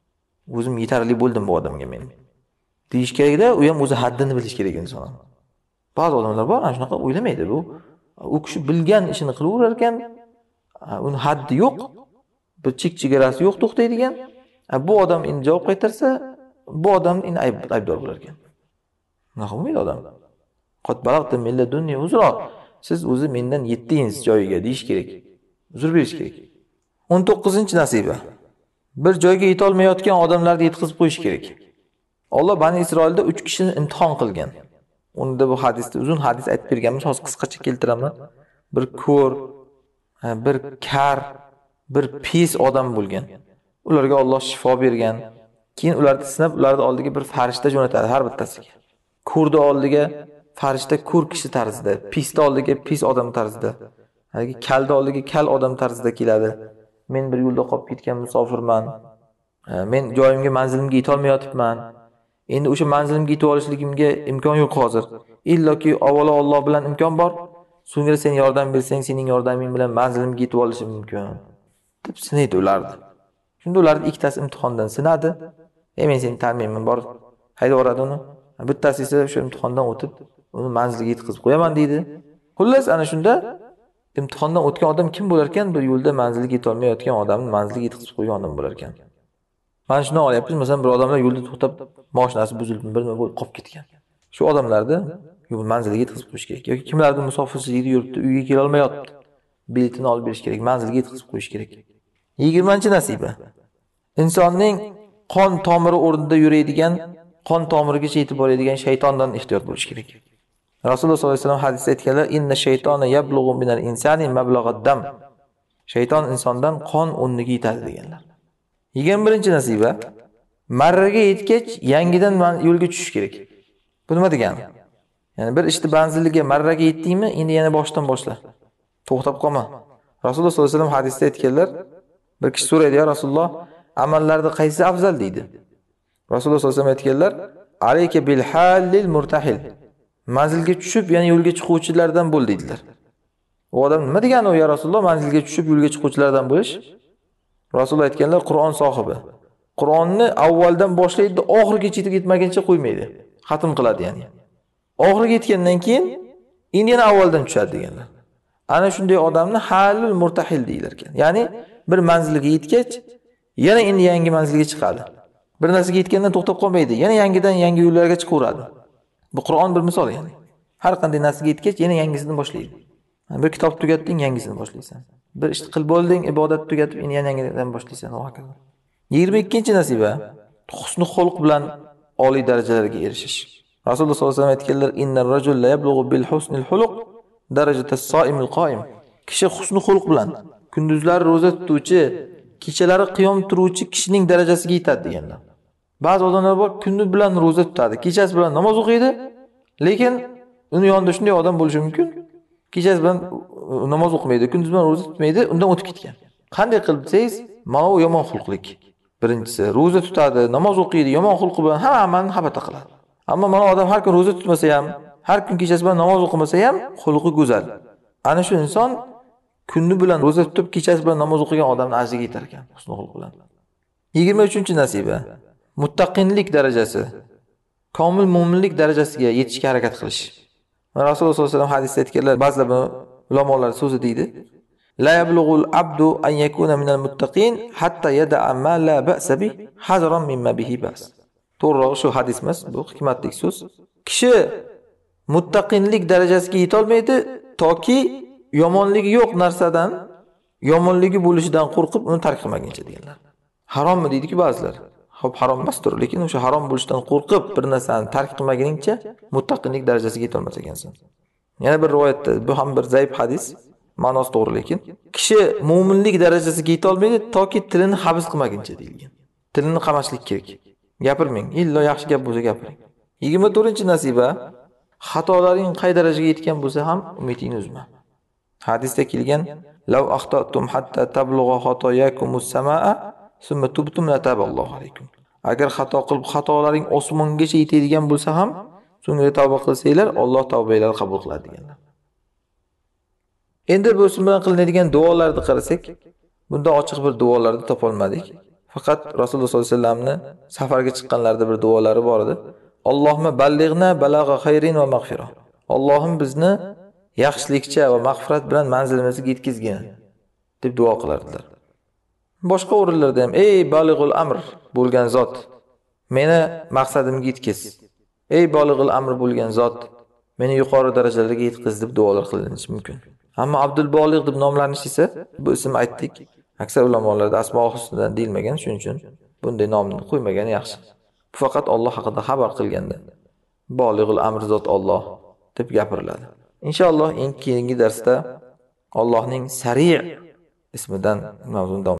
O'zim yetarli bo'ldim bu odamga men. Deyish kerak-da, u ham o'zi haddini bilish kerak inson. Ba'zi odamlar bor, ana shunaqa o'ylamaydi bu. U kishi bilgan ishini qilaverar ekan, uni haddi yo'q, bir chek-chegarasi yo'q to'xtaydigan. Bu odam endi javob qaytarsa, bu odam endi aybdor bo'lar ekan. Unaqa bo'lmaydi odam. Qad balagta min ladunni uzra. Siz o'zi mendan yetdingiz joyiga deyish kerak. Uzr berish kerak. 19-nasiba. Bir joyga yeta olmayotgan odamlarni yetkazib qo'yish kerak. Alloh Bani Isroilda 3 kishini imtihon qilgan. Unda bu hadisda uzun hadis aytib berganmiz, hozir qisqacha keltiraman. Bir ko'r, bir kar, bir pis odam bo'lgan. Ularga Alloh shifo bergan. Keyin ularni sinab, ularning oldiga bir farishta jo'natadi har bittasiga. Ko'rni oldiga farishta ko'r kishi tarzida, pisni oldiga pis odam tarzida, haligi kalni oldiga kal odam tarzida keladi. Men bir yo'lda qolib ketgan musofirman. Men joyimga, manzilimga yeta olmayotibman. Endi o'sha manzilimga yetib olishligimga imkon yo'q hozir. Illoki avvalo Alloh bilan imkon bor, so'ngra sen yordam bersang, sening yordaming bilan manzilimga yetib olishim mumkin. deb sinaydi ularni. Shunda ularning ikkitasi imtihondan sinadi. Men seni taniyman, bor haydab yuboradi uni. Bittasi esa o'sha imtihondan o'tib, uni manziliga yetkazib qo'yaman deydi. Xullas ana shunda imtihondan o'tgan odam kim bo'lar ekan? Bir yo'lda manziliga yeta olmayotgan odamni manziliga yetkazib qo'ygan odam bo'lar ekan. Mana shuni olyapmiz, masalan, bir odamlar yo'lda to'xtab, mashinasi buzilib, bir nima bo'lib qolib ketgan. Shu odamlarni yo'l manziliga yetkazib qo'yish kerak. Yoki kimlardir musofirchilikda yuribdi, uyga kela olmayapti. Biletini olib berish kerak, manziliga yetkazib qo'yish kerak. 20-nasiba. Insonning qon tomiri o'rnida yuradigan, qon tomirigacha yetib boradigan shaytondan ehtiyot bo'lish kerak. Rasululloh sollallohu alayhi vasallam hadisda aytganlar, "Inna shaytona yablughu minal insani mablag'ad dam." Shayton insondan qon o'rniga yetadi deganlar. 21-nasiba. Marraga yetgach, yangidan yo'lga tushish kerak. Bu nima degani? Ya'ni bir ishni manziliga marraga yetdingmi, endi yana boshdan boshla. To'xtab qolma. Rasululloh sollallohu alayhi vasallam hadisda aytganlar, bir kishi so'raydi, "Ya Rasululloh, amallarda qaysi afzal?" deydi. Rasululloh sollallohu alayhi vasallam aytganlar, "Alayka bil halil murtahil." Manzilga tushib, yana yo'lga chiquvchilardan bo'l dedilar. U odam nima degani u, ya Rasululloh, manzilga tushib yo'lga chiquvchilardan bo'lish? Rasululloh aytganlar, Qur'on sohibi. Qur'onni avvaldan boshlaydi, oxirigacha yetib yetmaguncha qo'ymaydi. Xatm qiladi ya'ni. Oxiriga yetgandan keyin endi yana avvaldan tushadi deganlar. Ana shunday odamni halul murtahil deylar ekan. Ya'ni bir manzilga yetgach, yana endi yangi manzilga chiqadi. Bir narsaga yetgandan to'xtab qolmaydi. Yana yangidan yangi yo'llarga chiqaveradi. Bu Qur'on bir misol ya'ni. Har qanday narsaga yetgach, yana yangisini boshlaydi. Bir kitob tugatding, yangisini boshlaysan. Bir ish qilib bo'lding, ibodat tugatib, endi yana yangidan boshlaysan va hokazo. 22-nasiba. Husnul xulq bilan oliy darajalarga erishish. Rasululloh sollallohu alayhi vasallam aytganlar, "Innar rajul la yablughu bil husnil xuluq darajatas soimil qoim." Kishi husnul xulq bilan kunduzlari roza tutuvchi, kechalari qiyom turuvchi kishining darajasiga yetadi deganlar. Ba'zi odamlar bor, kunduz bilan roza tutadi, kechasi bilan namoz o'qiydi, lekin uni yonida shunday odam bo'lishi mumkin. Kechasi bilan namoz o'qimaydi, kunduz bilan roza tutmaydi, undan o'tib ketgan. Qanday qilib desangiz, mana bu yomon xulqlik. Birinchisi, roza tutadi, namoz o'qiydi, yomon xulqi bilan hamma amalni habata qiladi. Ammo mana odam har kun roza tutmasa ham, har kun kechasi bilan namoz o'qimasa ham, xulqi go'zal. Ana shu inson kunni bilan roza tutib, kechasi bilan namoz o'qigan odamning ajriga yetar ekan, husnul xulq bilan. 23-nasiba. Muttaqinlik darajasi. Komil mo'minlik darajasiga yetishga harakat qilish. Rasululloh sollallohu alayhi vasallam hadisda aytganlar, ba'zilar ulamolar so'zi deydi. La yablughul abdu an yakuna minal muttaqin hatta yada'a ma la ba'sa bi hazran mimma bihi ba's. To'g'ri, shu hadis emas, bu hikmatli so'z. Kishi muttaqinlik darajasiga yeta olmaydi toki yomonligi yo'q narsadan, yomonligi bo'lishidan qo'rqib uni tark qilmaguncha deganlar. Harommi deydi-ku ba'zilar. Xo'p, harom emasdir, lekin o'sha harom bo'lishidan qo'rqib bir narsani tark qilmaguningcha muttaqinlik darajasiga yeta olmas ekansan. Yana bir rivoyatda, bu ham bir zaif hadis, ma'nosi to'g'ri lekin, kishi mo'minlik darajasiga yeta olmaydi toki tilini habs qilmaguncha deyilgan. Tilini qamashlik kerak. Gapirmang, illo yaxshi gap bo'lsa gapiring. 24-nasiba. Xatolaring qay darajaga yetgan bo'lsa ham umidingni uzma. Hadisda kelgan: "Law axtatum hatta tablugha xatoyakumus samaa, summa tubtum la taballohu alaykum." Agar xato qilib xatolaring osmongacha yetadigan bo'lsa ham, so'ngra tavba qilsanglar, Alloh tavbanglarni qabul qiladi deganlar. Endi bu bilan qilinadigan duolarni qarasak, bunda ochiq bir duolarni topolmadik. Faqat Rasululloh sollallohu alayhi vasallamni safarga chiqqanlarida bir duolari bor edi. Allohumma ballighna balagha khayrin va mag'fira. Allohim bizni yaxshilikcha va mag'firat bilan manzilimizga yetkazgin deb duo qilardilar. Boshqa o'rinlarda ham ey balighul amr bo'lgan zot, meni maqsadimga yetkiz. Ey balighul amr bo'lgan zot, meni yuqori darajalarga yetkiz deb duolar qilinishi mumkin. Ammo Abdul Boligh deb nomlanish esa, bu ism aytdik, aksar ulamolarda asmo husnidan deyilmagan, shuning uchun bunday nomni qo'ymagani yaxshi. Bu faqat Alloh haqida xabar qilganda Bolighul amr zot Alloh deb gapiriladi. Inshaalloh keyingi darsda Allohning Sari' ismidan mavzuni